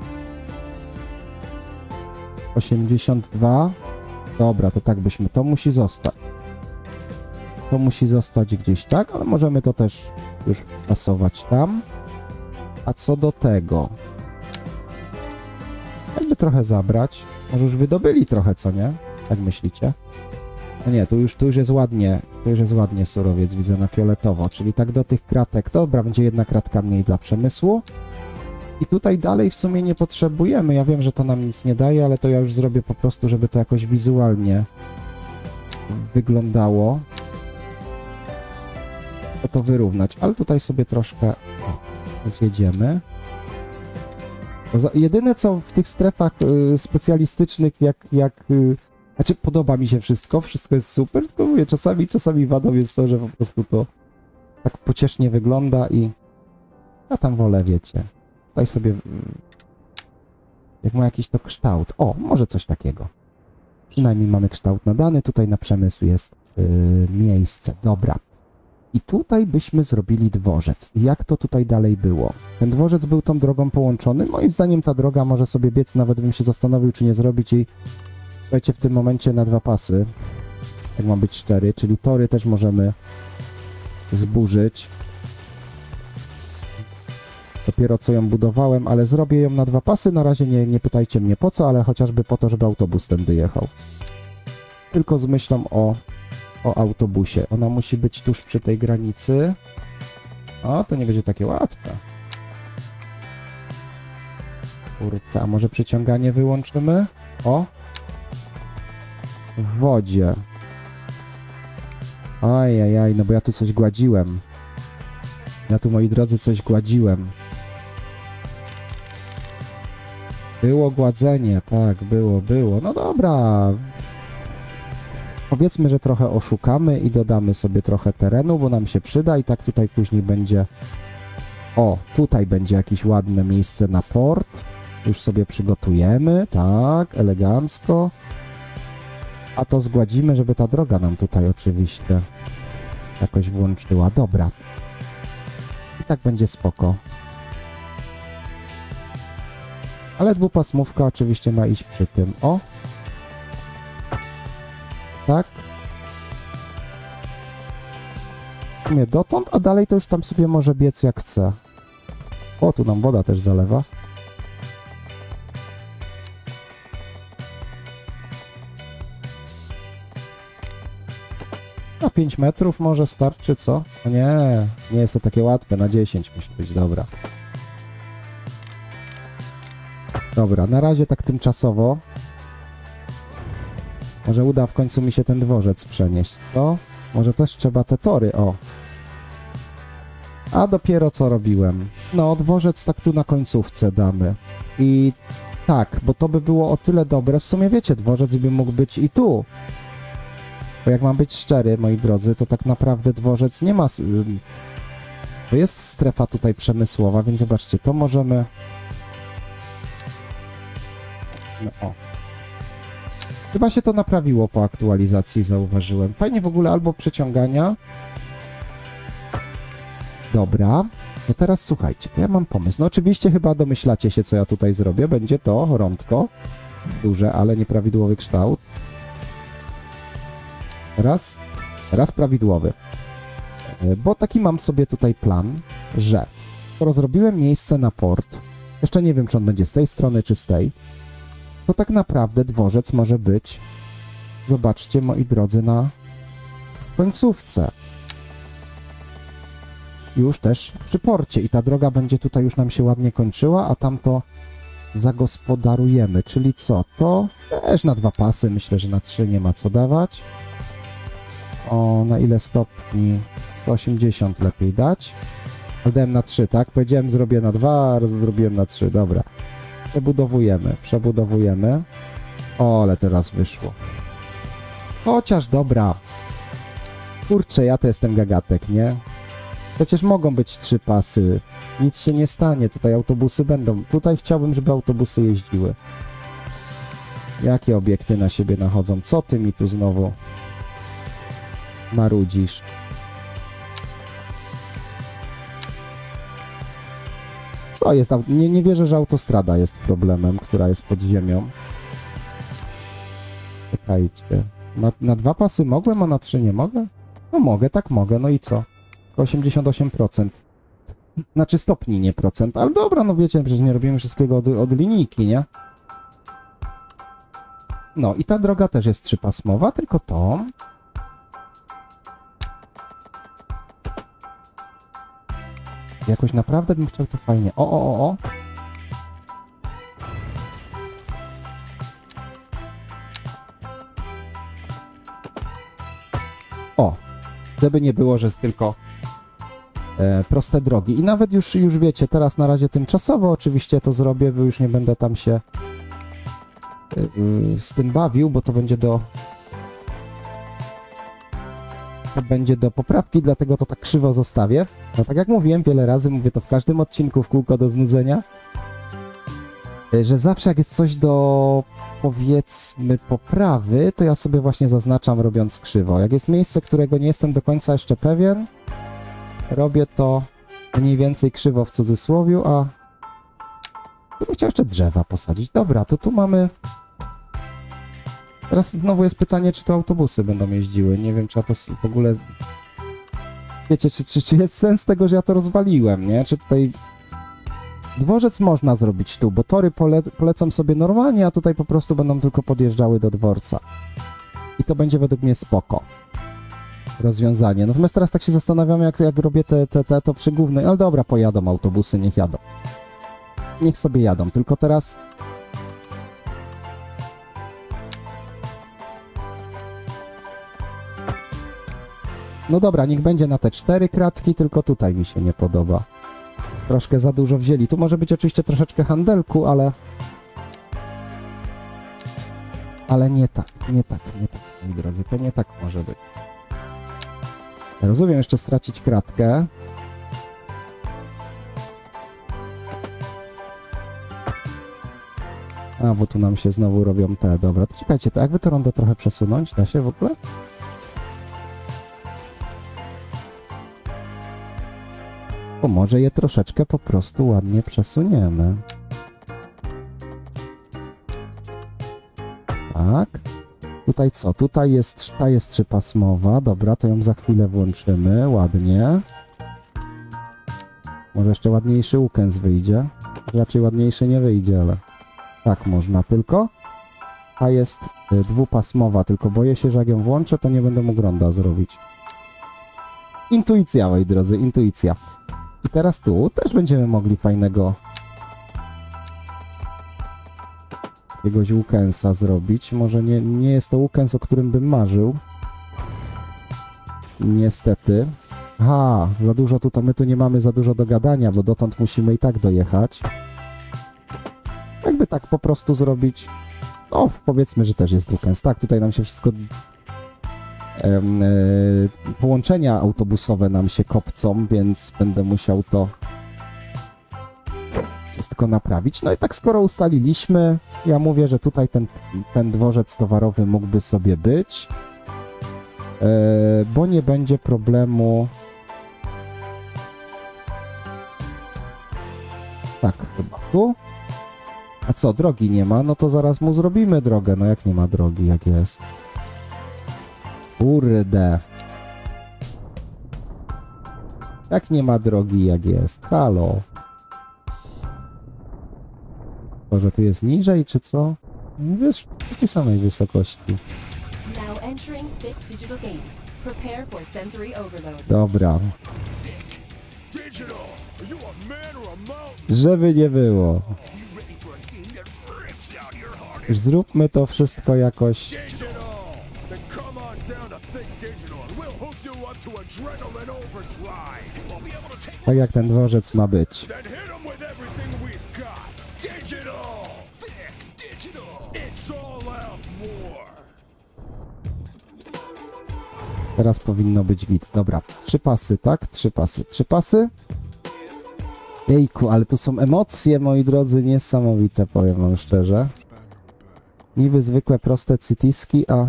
osiemdziesiąt dwa. Dobra, to tak byśmy... To musi zostać. To musi zostać gdzieś tak, ale możemy to też już pasować tam. A co do tego... Jakby trochę zabrać. Może już wydobyli trochę, co nie? Jak myślicie? No nie, tu już, tu już jest ładnie, tu już jest ładnie surowiec, widzę na fioletowo, czyli tak do tych kratek, dobra, będzie jedna kratka mniej dla przemysłu. I tutaj dalej w sumie nie potrzebujemy, ja wiem, że to nam nic nie daje, ale to ja już zrobię po prostu, żeby to jakoś wizualnie wyglądało. Chcę to wyrównać, ale tutaj sobie troszkę zjedziemy. Jedyne co w tych strefach y, specjalistycznych, jak, jak y, znaczy podoba mi się wszystko, wszystko jest super, tylko mówię, czasami, czasami wadą jest to, że po prostu to tak pociesznie wygląda i ja tam wolę, wiecie, tutaj sobie y, jak ma jakiś to kształt, o, może coś takiego. Przynajmniej mamy kształt nadany, tutaj na przemysł jest y, miejsce, dobra. I tutaj byśmy zrobili dworzec. I jak to tutaj dalej było? Ten dworzec był tą drogą połączony. Moim zdaniem ta droga może sobie biec, nawet bym się zastanowił, czy nie zrobić jej, słuchajcie, w tym momencie na dwa pasy. Jak ma być cztery, czyli tory też możemy zburzyć. Dopiero co ją budowałem, ale zrobię ją na dwa pasy. Na razie nie, nie pytajcie mnie po co, ale chociażby po to, żeby autobus tędy jechał. Tylko z myślą o... o autobusie. Ona musi być tuż przy tej granicy. O, to nie będzie takie łatwe. Kurka, a może przyciąganie wyłączymy? O! W wodzie. Ajajaj, no bo ja tu coś gładziłem. Ja tu, moi drodzy, coś gładziłem. Było gładzenie, tak, było, było. No dobra. Powiedzmy, że trochę oszukamy i dodamy sobie trochę terenu, bo nam się przyda i tak tutaj później będzie... O, tutaj będzie jakieś ładne miejsce na port. Już sobie przygotujemy, tak, elegancko. A to zgładzimy, żeby ta droga nam tutaj oczywiście jakoś włączyła. Dobra. I tak będzie spoko. Ale dwupasmówka oczywiście ma iść przy tym. O! Tak. W sumie dotąd, a dalej to już tam sobie może biec jak chce. O, tu nam woda też zalewa. Na pięć metrów może starczy, co? No nie, nie jest to takie łatwe, na dziesięć musi być, dobra. Dobra, na razie tak tymczasowo. Może uda w końcu mi się ten dworzec przenieść, co? Może też trzeba te tory, o. A dopiero co robiłem. No, dworzec tak tu na końcówce damy. I tak, bo to by było o tyle dobre. W sumie wiecie, dworzec by mógł być i tu. Bo jak mam być szczery, moi drodzy, to tak naprawdę dworzec nie ma... To jest strefa tutaj przemysłowa, więc zobaczcie, to możemy... No o. Chyba się to naprawiło po aktualizacji, zauważyłem. Fajnie w ogóle albo przeciągania. Dobra. No teraz słuchajcie, to ja mam pomysł. No oczywiście chyba domyślacie się, co ja tutaj zrobię. Będzie to rądko. Duże, ale nieprawidłowy kształt. Raz. Raz prawidłowy. Bo taki mam sobie tutaj plan, że skoro zrobiłem miejsce na port, jeszcze nie wiem, czy on będzie z tej strony, czy z tej, to tak naprawdę dworzec może być, zobaczcie, moi drodzy, na końcówce. Już też przy porcie i ta droga będzie tutaj już nam się ładnie kończyła, a tam to zagospodarujemy, czyli co? To też na dwa pasy, myślę, że na trzy nie ma co dawać. O, na ile stopni? sto osiemdziesiąt lepiej dać. Ale dałem na trzy, tak? Powiedziałem, zrobię na dwa, a zrobiłem na trzy, dobra. Przebudowujemy, przebudowujemy. O, ale teraz wyszło. Chociaż dobra. Kurczę, ja to jestem gagatek, nie? Przecież mogą być trzy pasy. Nic się nie stanie, tutaj autobusy będą. Tutaj chciałbym, żeby autobusy jeździły. Jakie obiekty na siebie nachodzą? Co ty mi tu znowu marudzisz? Co jest? Nie, nie wierzę, że autostrada jest problemem, która jest pod ziemią. Czekajcie. Na, na dwa pasy mogłem, a na trzy nie mogę? No mogę, tak mogę. No i co? osiemdziesiąt osiem procent. Znaczy stopni, nie procent. Ale dobra, no wiecie, przecież nie robimy wszystkiego od, od linijki, nie? No i ta droga też jest trzypasmowa, tylko to... Jakoś naprawdę bym chciał to fajnie. O, o, o, o. O. Żeby nie było, że jest tylko e, proste drogi. I nawet już, już wiecie, teraz na razie tymczasowo oczywiście to zrobię, bo już nie będę tam się e, e, z tym bawił, bo to będzie do... To będzie do poprawki, dlatego to tak krzywo zostawię. No tak jak mówiłem wiele razy, mówię to w każdym odcinku w kółko do znudzenia, że zawsze jak jest coś do, powiedzmy, poprawy, to ja sobie właśnie zaznaczam, robiąc krzywo. Jak jest miejsce, którego nie jestem do końca jeszcze pewien, robię to mniej więcej krzywo w cudzysłowiu, a tu bym chciał jeszcze drzewa posadzić. Dobra, to tu mamy... Teraz znowu jest pytanie, czy to autobusy będą jeździły. Nie wiem, czy ja to w ogóle... Wiecie, czy, czy, czy jest sens tego, że ja to rozwaliłem, nie? Czy tutaj... Dworzec można zrobić tu, bo tory pole polecą sobie normalnie, a tutaj po prostu będą tylko podjeżdżały do dworca. I to będzie według mnie spoko rozwiązanie. Natomiast teraz tak się zastanawiam, jak, jak robię te, te, te to przygłówne. Ale dobra, pojadą autobusy, niech jadą. Niech sobie jadą, tylko teraz... No dobra, niech będzie na te cztery kratki, tylko tutaj mi się nie podoba. Troszkę za dużo wzięli. Tu może być oczywiście troszeczkę handelku, ale... Ale nie tak, nie tak, nie tak, moi drodzy, to nie tak może być. Rozumiem jeszcze stracić kratkę. A, bo tu nam się znowu robią te, dobra, to czekajcie, to jakby to rondo trochę przesunąć, da się w ogóle? Bo może je troszeczkę po prostu ładnie przesuniemy. Tak. Tutaj co? Tutaj jest, ta jest trzypasmowa. Dobra, to ją za chwilę włączymy. Ładnie. Może jeszcze ładniejszy łukens wyjdzie. Raczej ładniejszy nie wyjdzie, ale tak można. Tylko ta jest y, dwupasmowa, tylko boję się, że jak ją włączę, to nie będę mógł ronda zrobić. Intuicja, moi drodzy, intuicja. I teraz tu też będziemy mogli fajnego jakiegoś łukensa zrobić. Może nie, nie jest to łukens, o którym bym marzył. Niestety. Aha, za dużo tu, to my tu nie mamy za dużo do gadania, bo dotąd musimy i tak dojechać. Jakby tak po prostu zrobić... No, powiedzmy, że też jest łukens. Tak, tutaj nam się wszystko... Em, e, połączenia autobusowe nam się kopcą, więc będę musiał to wszystko naprawić. No i tak skoro ustaliliśmy, ja mówię, że tutaj ten, ten dworzec towarowy mógłby sobie być, e, bo nie będzie problemu. Tak, chyba tu. A co, drogi nie ma? No to zaraz mu zrobimy drogę. No jak nie ma drogi, jak jest? Kurde. Jak nie ma drogi, jak jest? Halo. Może tu jest niżej, czy co? Wiesz, w takiej samej wysokości. Dobra. Żeby nie było. Już zróbmy to wszystko jakoś... Tak jak ten dworzec ma być. Teraz powinno być git. Dobra, trzy pasy, tak? Trzy pasy, trzy pasy. Jejku, ale tu są emocje, moi drodzy, niesamowite, powiem wam szczerze. Niby zwykłe, proste cytiski, a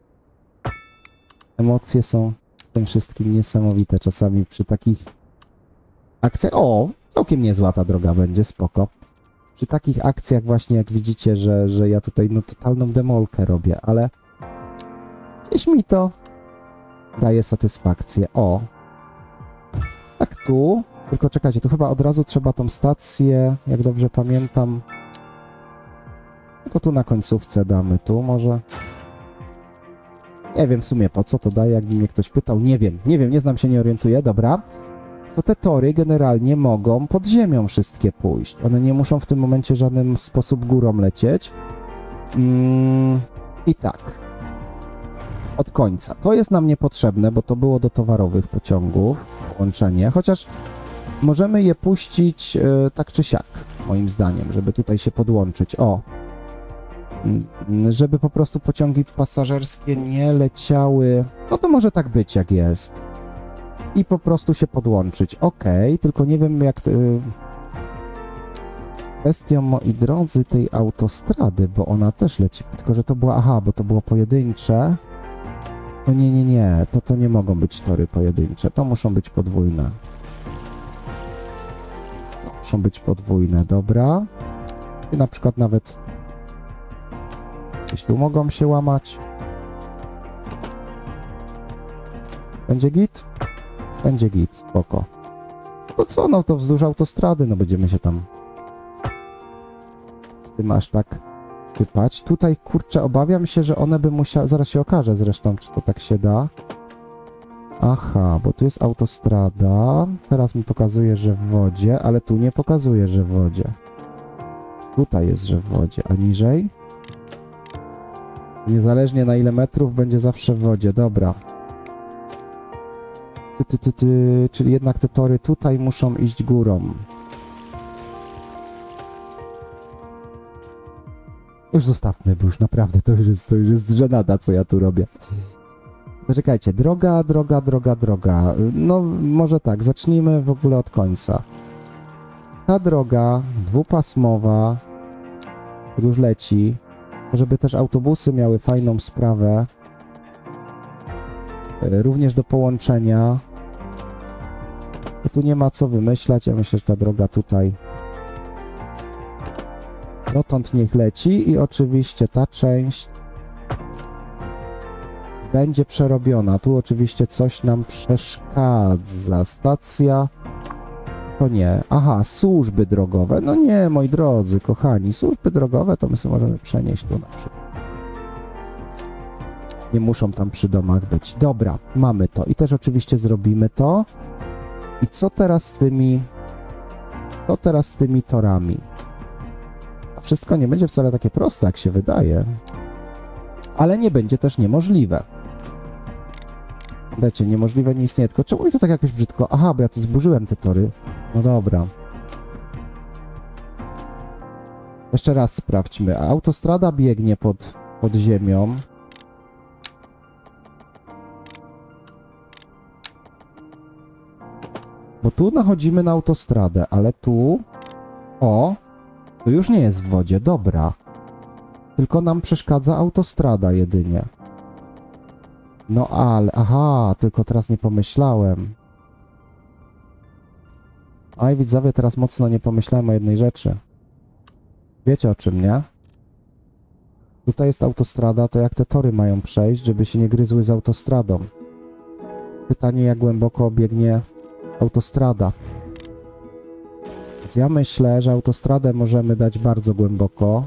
emocje są z tym wszystkim niesamowite. Czasami przy takich akcjach... O, całkiem niezła ta droga będzie, spoko. Przy takich akcjach właśnie, jak widzicie, że, że ja tutaj no totalną demolkę robię, ale gdzieś mi to daje satysfakcję. O, tak tu. Tylko czekajcie, tu chyba od razu trzeba tą stację, jak dobrze pamiętam. No to tu na końcówce damy, tu może. Nie wiem w sumie po co to daje, jakby mnie ktoś pytał. Nie wiem, nie wiem, nie znam się, nie orientuję, dobra. To te tory generalnie mogą pod ziemią wszystkie pójść. One nie muszą w tym momencie w żaden sposób górą lecieć. Mm, I tak. Od końca. To jest nam niepotrzebne, bo to było do towarowych pociągów. Połączenie, chociaż możemy je puścić yy, tak czy siak, moim zdaniem, żeby tutaj się podłączyć. O! Yy, żeby po prostu pociągi pasażerskie nie leciały. No to może tak być, jak jest. I po prostu się podłączyć. Ok, tylko nie wiem jak... Yy... Kwestią, moi drodzy, tej autostrady, bo ona też leci. Tylko, że to była... Aha, bo to było pojedyncze. No nie, nie, nie. To, to nie mogą być tory pojedyncze. To muszą być podwójne. Muszą być podwójne, dobra. I na przykład nawet gdzieś tu mogą się łamać. Będzie git? Będzie git, spoko. To co, no to wzdłuż autostrady, no będziemy się tam z tym aż tak wypać. Tutaj, kurczę, obawiam się, że one by musiały... Zaraz się okaże zresztą, czy to tak się da. Aha, bo tu jest autostrada. Teraz mi pokazuje, że w wodzie, ale tu nie pokazuje, że w wodzie. Tutaj jest, że w wodzie, a niżej? Niezależnie na ile metrów będzie zawsze w wodzie, dobra. Ty, ty, ty, ty. Czyli jednak te tory tutaj muszą iść górą. Już zostawmy, bo już naprawdę to już jest, to już jest żenada, co ja tu robię. Zaczekajcie, droga, droga, droga, droga. No, może tak, zacznijmy w ogóle od końca. Ta droga dwupasmowa już leci, żeby też autobusy miały fajną sprawę. Również do połączenia. Tu nie ma co wymyślać, ja myślę, że ta droga tutaj dotąd niech leci i oczywiście ta część będzie przerobiona. Tu oczywiście coś nam przeszkadza. Stacja to nie. Aha, służby drogowe. No nie, moi drodzy, kochani, służby drogowe to my sobie możemy przenieść tu na przykład. Nie muszą tam przy domach być. Dobra, mamy to. I też oczywiście zrobimy to. I co teraz z tymi... Co teraz z tymi torami? A wszystko nie będzie wcale takie proste, jak się wydaje. Ale nie będzie też niemożliwe. Dajcie, niemożliwe nie istnieje, tylko czemu mi to tak jakoś brzydko? Aha, bo ja to zburzyłem te tory. No dobra. Jeszcze raz sprawdźmy. Autostrada biegnie pod, pod ziemią. Bo tu nachodzimy na autostradę, ale tu... O! Tu już nie jest w wodzie, dobra. Tylko nam przeszkadza autostrada jedynie. No ale... Aha, tylko teraz nie pomyślałem. Oj, widzowie, teraz mocno nie pomyślałem o jednej rzeczy. Wiecie o czym, nie? Tutaj jest autostrada, to jak te tory mają przejść, żeby się nie gryzły z autostradą? Pytanie, jak głęboko biegnie autostrada. Więc ja myślę, że autostradę możemy dać bardzo głęboko.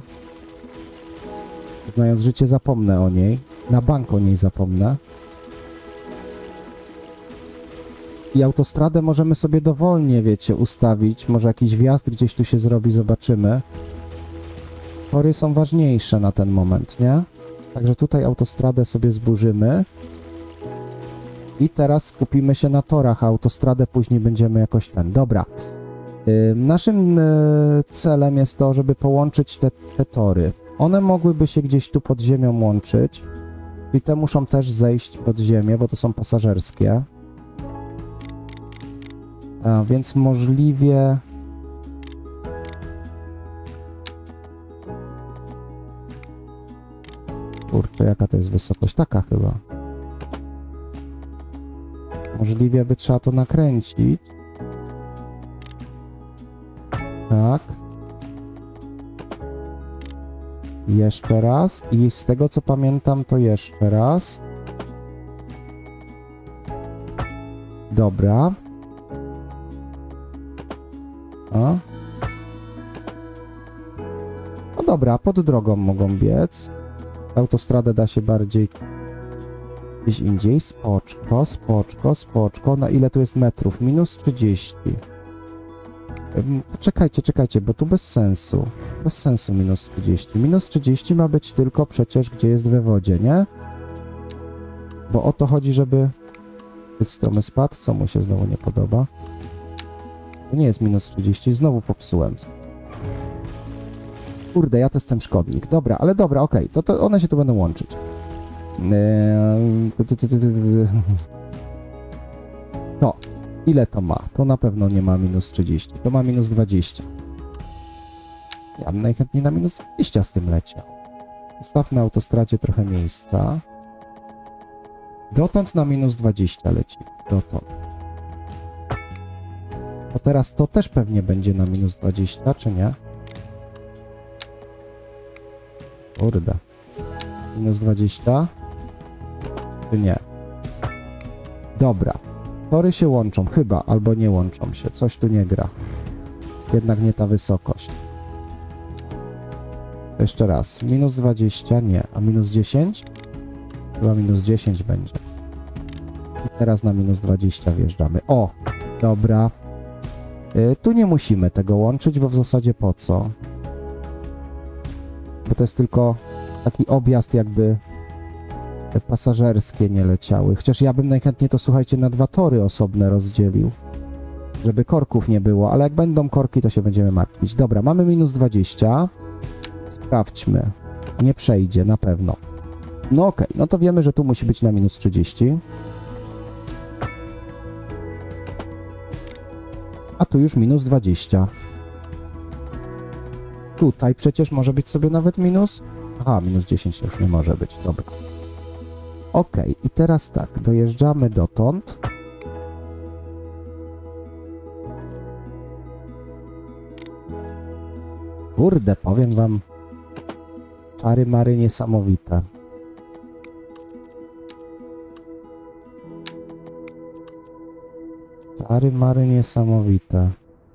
Znając życie, zapomnę o niej. Na bank o niej zapomnę. I autostradę możemy sobie dowolnie, wiecie, ustawić. Może jakiś wjazd gdzieś tu się zrobi, zobaczymy. Tory są ważniejsze na ten moment, nie? Także tutaj autostradę sobie zburzymy. I teraz skupimy się na torach, a autostradę później będziemy jakoś ten... Dobra. Yy, naszym yy, celem jest to, żeby połączyć te, te tory. One mogłyby się gdzieś tu pod ziemią łączyć. I te muszą też zejść pod ziemię, bo to są pasażerskie. A więc możliwie... Kurczę, jaka to jest wysokość? Taka chyba. Możliwie by trzeba to nakręcić. Tak. Jeszcze raz. I z tego co pamiętam, to jeszcze raz. Dobra. A? No dobra, pod drogą mogą biec. Autostradę da się bardziej gdzieś indziej. Spoczko, spoczko, spoczko. Na ile tu jest metrów? Minus trzydzieści. Czekajcie, czekajcie, bo tu bez sensu. Bez sensu minus trzydzieści. Minus trzydzieści ma być tylko przecież, gdzie jest we wodzie, nie? Bo o to chodzi, żeby... Stromy spadł, co mu się znowu nie podoba. To nie jest minus trzydzieści, znowu popsułem. Kurde, ja to jestem szkodnik. Dobra, ale dobra, okej, okay. to, to one się tu będą łączyć. Eee... To, ile to ma? To na pewno nie ma minus trzydzieści, to ma minus dwadzieścia. Ja bym najchętniej na minus dwadzieścia z tym leciał. Zostawmy autostradzie trochę miejsca. Dotąd na minus dwadzieścia leci. Dotąd. To teraz to też pewnie będzie na minus dwadzieścia, czy nie? Kurde. Minus dwadzieścia? Czy nie? Dobra. Tory się łączą, chyba, albo nie łączą się. Coś tu nie gra. Jednak nie ta wysokość. Jeszcze raz. Minus dwadzieścia, nie. A minus dziesięć? Chyba minus dziesięć będzie. I teraz na minus dwadzieścia wjeżdżamy. O! Dobra. Yy, tu nie musimy tego łączyć, bo w zasadzie po co? Bo to jest tylko taki objazd, jakby te pasażerskie nie leciały. Chociaż ja bym najchętniej to, słuchajcie, na dwa tory osobne rozdzielił. Żeby korków nie było, ale jak będą korki, to się będziemy martwić. Dobra, mamy minus dwadzieścia. Sprawdźmy. Nie przejdzie, na pewno. No okej, okay. No to wiemy, że tu musi być na minus trzydzieści. A tu już minus dwadzieścia. Tutaj przecież może być sobie nawet minus... Aha, minus dziesięć to już nie może być, dobra. Okej, okay. I teraz tak, dojeżdżamy dotąd. Kurde, powiem wam, czary mary niesamowite. Czary mary niesamowite.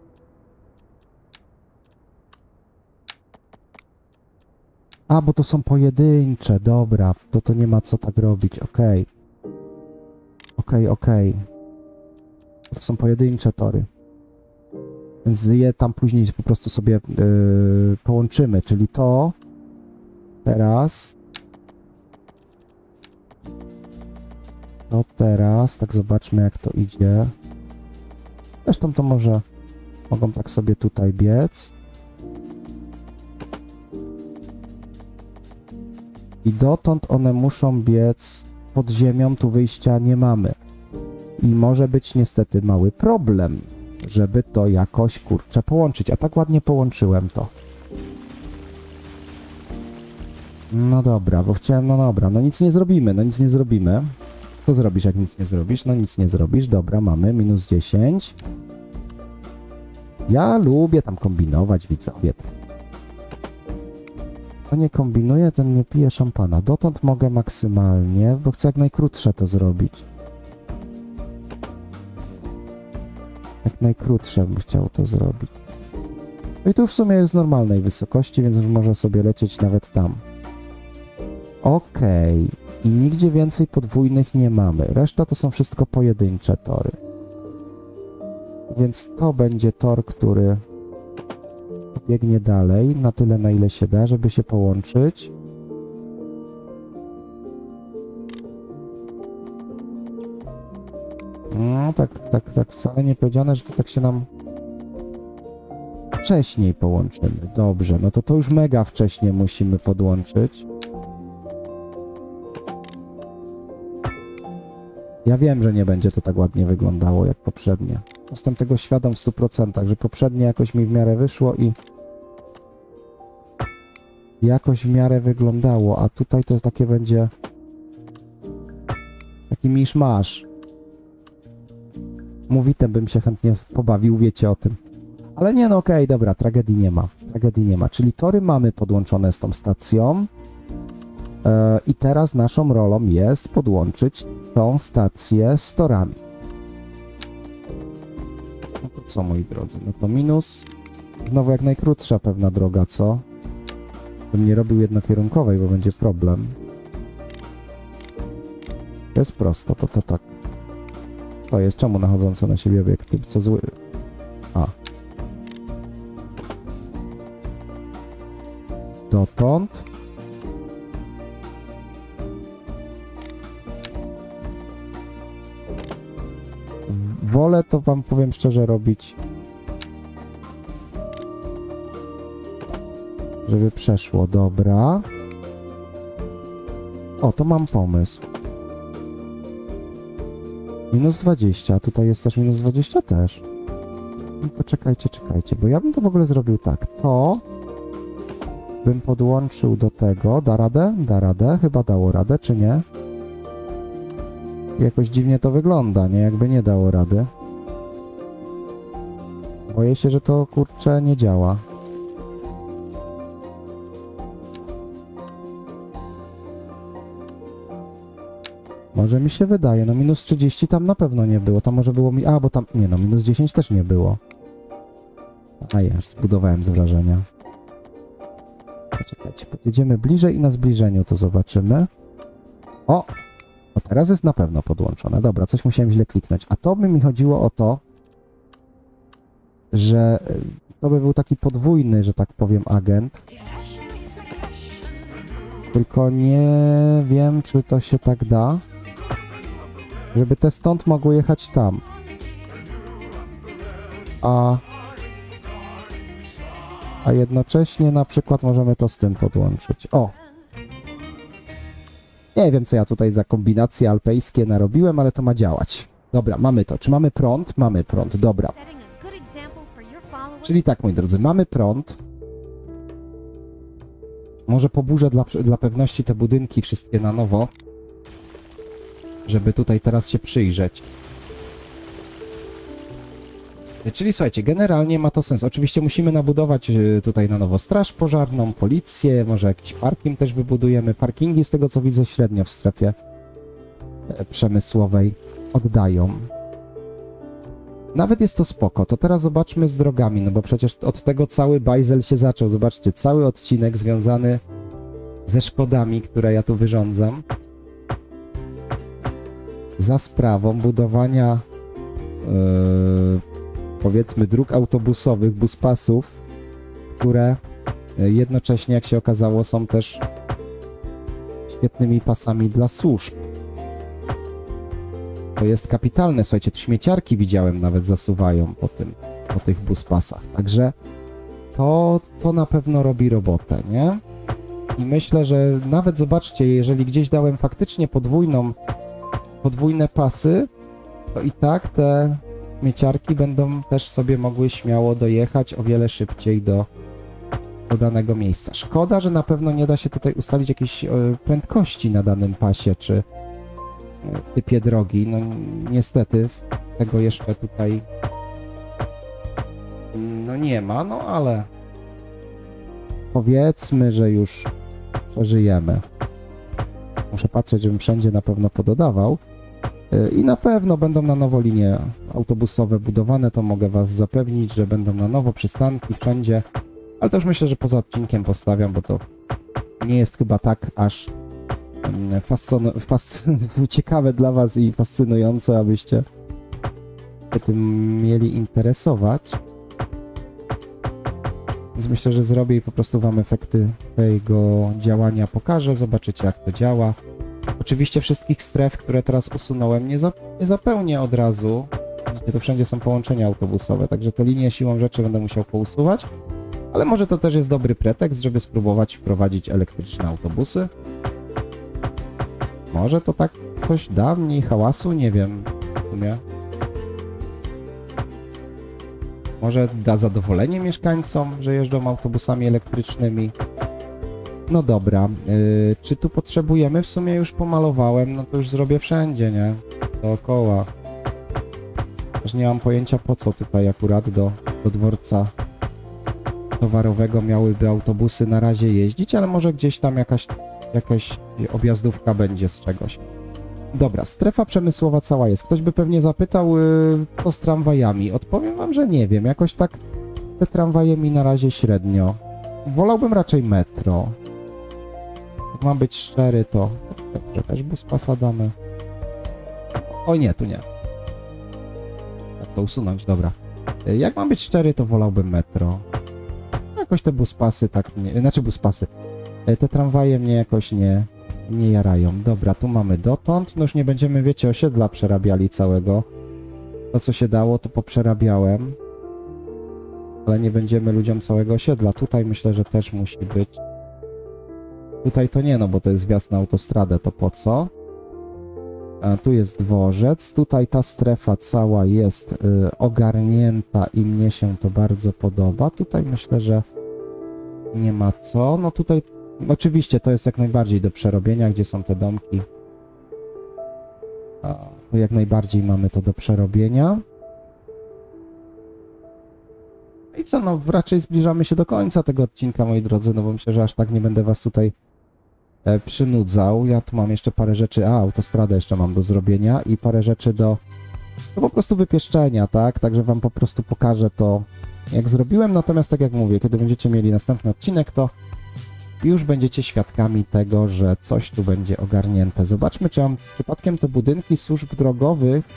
A, bo to są pojedyncze, dobra, to to nie ma co tak robić, okej. Okej, okej. To są pojedyncze tory. Więc je tam później po prostu sobie yy, połączymy, czyli to teraz to teraz, tak zobaczmy jak to idzie. Zresztą to może mogą tak sobie tutaj biec. I dotąd one muszą biec pod ziemią, tu wyjścia nie mamy. I może być niestety mały problem, żeby to jakoś, kurczę, połączyć. A tak ładnie połączyłem to. No dobra, bo chciałem, no dobra, no nic nie zrobimy, no nic nie zrobimy. Co zrobisz, jak nic nie zrobisz? No nic nie zrobisz. Dobra, mamy minus dziesięć. Ja lubię tam kombinować, widzowie. Kto nie kombinuje, ten nie pije szampana. Dotąd mogę maksymalnie, bo chcę jak najkrótsze to zrobić. Jak najkrótsze bym chciał to zrobić. No i tu w sumie jest normalnej wysokości, więc może sobie lecieć nawet tam. Okej. Okay. I nigdzie więcej podwójnych nie mamy. Reszta to są wszystko pojedyncze tory. Więc to będzie tor, który biegnie dalej, na tyle na ile się da, żeby się połączyć. No tak, tak, tak, wcale nie powiedziane, że to tak się nam wcześniej połączymy. Dobrze, no to to już mega wcześnie musimy podłączyć. Ja wiem, że nie będzie to tak ładnie wyglądało jak poprzednie. Jestem tego świadom w stu procentach, że poprzednie jakoś mi w miarę wyszło i jakoś w miarę wyglądało, a tutaj to jest takie będzie taki miszmasz. Mówitem bym się chętnie pobawił, wiecie o tym. Ale nie, no okej, okay, dobra, tragedii nie ma. Tragedii nie ma, czyli tory mamy podłączone z tą stacją. Yy, I teraz naszą rolą jest podłączyć tą stację z torami. No to co, moi drodzy? No to minus. Znowu jak najkrótsza pewna droga, co? Bym nie robił jednokierunkowej, bo będzie problem. To jest prosto, to to tak. To jest czemu nachodzące na siebie obiekty? Co zły? A. Dotąd. Wolę to wam powiem szczerze robić, żeby przeszło. Dobra. O, to mam pomysł. Minus dwadzieścia, a tutaj jest też minus dwadzieścia też. No to czekajcie, czekajcie, bo ja bym to w ogóle zrobił tak. To bym podłączył do tego. Da radę? Da radę? Chyba dało radę, czy nie? Jakoś dziwnie to wygląda, nie? Jakby nie dało rady. Boję się, że to, kurczę, nie działa. Może mi się wydaje, no minus trzydzieści tam na pewno nie było, tam może było mi... A, bo tam... Nie no, minus dziesięć też nie było. A ja zbudowałem z wrażenia. Poczekajcie, podjedziemy bliżej i na zbliżeniu to zobaczymy. O! No teraz jest na pewno podłączone. Dobra, coś musiałem źle kliknąć. A to by mi chodziło o to, że to by był taki podwójny, że tak powiem, agent. Tylko nie wiem, czy to się tak da, żeby te stąd mogły jechać tam. A, a jednocześnie na przykład możemy to z tym podłączyć. O, Nie wiem, co ja tutaj za kombinacje alpejskie narobiłem, ale to ma działać. Dobra, mamy to. Czy mamy prąd? Mamy prąd, dobra. Czyli tak, moi drodzy, mamy prąd. Może poburzę dla, dla pewności te budynki wszystkie na nowo, żeby tutaj teraz się przyjrzeć. Czyli słuchajcie, generalnie ma to sens. Oczywiście musimy nabudować tutaj na nowo straż pożarną, policję, może jakiś parking też wybudujemy. Parkingi, z tego co widzę, średnio w strefie przemysłowej oddają. Nawet jest to spoko. To teraz zobaczmy z drogami, no bo przecież od tego cały bajzel się zaczął. Zobaczcie, cały odcinek związany ze szkodami, które ja tu wyrządzam. Za sprawą budowania yy, powiedzmy dróg autobusowych, buspasów, które jednocześnie, jak się okazało, są też świetnymi pasami dla służb. To jest kapitalne, słuchajcie, tu śmieciarki widziałem nawet zasuwają po tym, po tych buspasach, także to, to na pewno robi robotę, nie? I myślę, że nawet zobaczcie, jeżeli gdzieś dałem faktycznie podwójną, podwójne pasy, to i tak te śmieciarki będą też sobie mogły śmiało dojechać o wiele szybciej do, do danego miejsca. Szkoda, że na pewno nie da się tutaj ustalić jakiejś y, prędkości na danym pasie, czy y, typie drogi. No niestety tego jeszcze tutaj no nie ma, no ale powiedzmy, że już przeżyjemy. Muszę patrzeć, żebym wszędzie na pewno pododawał. I na pewno będą na nowo linie autobusowe budowane, to mogę was zapewnić, że będą na nowo przystanki wszędzie, ale to już myślę, że poza odcinkiem postawiam, bo to nie jest chyba tak aż fascyn- fascyn- ciekawe dla was i fascynujące, abyście się tym mieli interesować. Więc myślę, że zrobię i po prostu wam efekty tego działania pokażę, zobaczycie jak to działa. Oczywiście wszystkich stref, które teraz usunąłem, nie, za, nie zapełnię od razu. Widzicie, to wszędzie są połączenia autobusowe, także te linie siłą rzeczy będę musiał pousuwać. Ale może to też jest dobry pretekst, żeby spróbować wprowadzić elektryczne autobusy. Może to tak coś da mniej hałasu, nie wiem w sumie. Może da zadowolenie mieszkańcom, że jeżdżą autobusami elektrycznymi. No dobra, yy, czy tu potrzebujemy? W sumie już pomalowałem, no to już zrobię wszędzie, nie? Dookoła. Też nie mam pojęcia po co tutaj akurat do, do dworca towarowego miałyby autobusy na razie jeździć, ale może gdzieś tam jakaś, jakaś objazdówka będzie z czegoś. Dobra, strefa przemysłowa cała jest. Ktoś by pewnie zapytał, yy, co z tramwajami. Odpowiem wam, że nie wiem. Jakoś tak te tramwaje mi na razie średnio. Wolałbym raczej metro. Jak mam być szczery, to... Dobrze, też buspasa damy. Oj nie, tu nie. Jak to usunąć? Dobra. Jak mam być szczery, to wolałbym metro. Jakoś te buspasy tak mnie... Znaczy buspasy. Te tramwaje mnie jakoś nie... nie jarają. Dobra, tu mamy dotąd. No już nie będziemy, wiecie, osiedla przerabiali całego. To, co się dało, to poprzerabiałem. Ale nie będziemy ludziom całego osiedla. Tutaj myślę, że też musi być. Tutaj to nie, no bo to jest wjazd na autostradę, to po co? A tu jest dworzec. Tutaj ta strefa cała jest y, ogarnięta i mnie się to bardzo podoba. Tutaj myślę, że nie ma co. No tutaj oczywiście to jest jak najbardziej do przerobienia, gdzie są te domki. A, to jak najbardziej mamy to do przerobienia. I co, no raczej zbliżamy się do końca tego odcinka, moi drodzy, no bo myślę, że aż tak nie będę was tutaj e, przynudzał. Ja tu mam jeszcze parę rzeczy, a autostradę jeszcze mam do zrobienia i parę rzeczy do, do po prostu wypieszczenia, tak? Także wam po prostu pokażę to, jak zrobiłem, natomiast tak jak mówię, kiedy będziecie mieli następny odcinek, to już będziecie świadkami tego, że coś tu będzie ogarnięte. Zobaczmy, czy mam przypadkiem te budynki służb drogowych...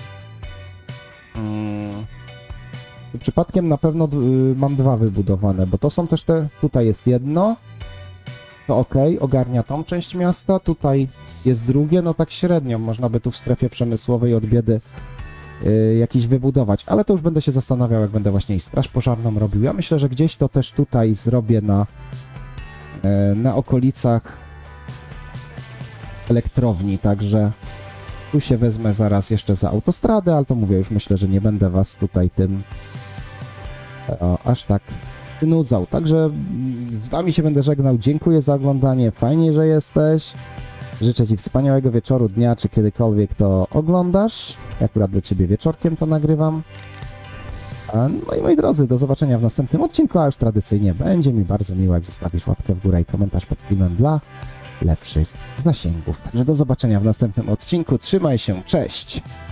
Hmm. Przypadkiem na pewno y, mam dwa wybudowane, bo to są też te... Tutaj jest jedno, to ok, ogarnia tą część miasta, tutaj jest drugie, no tak średnio, można by tu w strefie przemysłowej od biedy y, jakiś wybudować, ale to już będę się zastanawiał, jak będę właśnie i straż pożarną robił. Ja myślę, że gdzieś to też tutaj zrobię na, y, na okolicach elektrowni, także tu się wezmę zaraz jeszcze za autostradę, ale to mówię, już myślę, że nie będę was tutaj tym o, aż tak przynudzał. Także z wami się będę żegnał. Dziękuję za oglądanie. Fajnie, że jesteś. Życzę ci wspaniałego wieczoru, dnia, czy kiedykolwiek to oglądasz. Ja akurat dla ciebie wieczorkiem to nagrywam. A, no i moi drodzy, do zobaczenia w następnym odcinku, a już tradycyjnie będzie mi bardzo miło, jak zostawisz łapkę w górę i komentarz pod filmem dla lepszych zasięgów. Także do zobaczenia w następnym odcinku. Trzymaj się, cześć!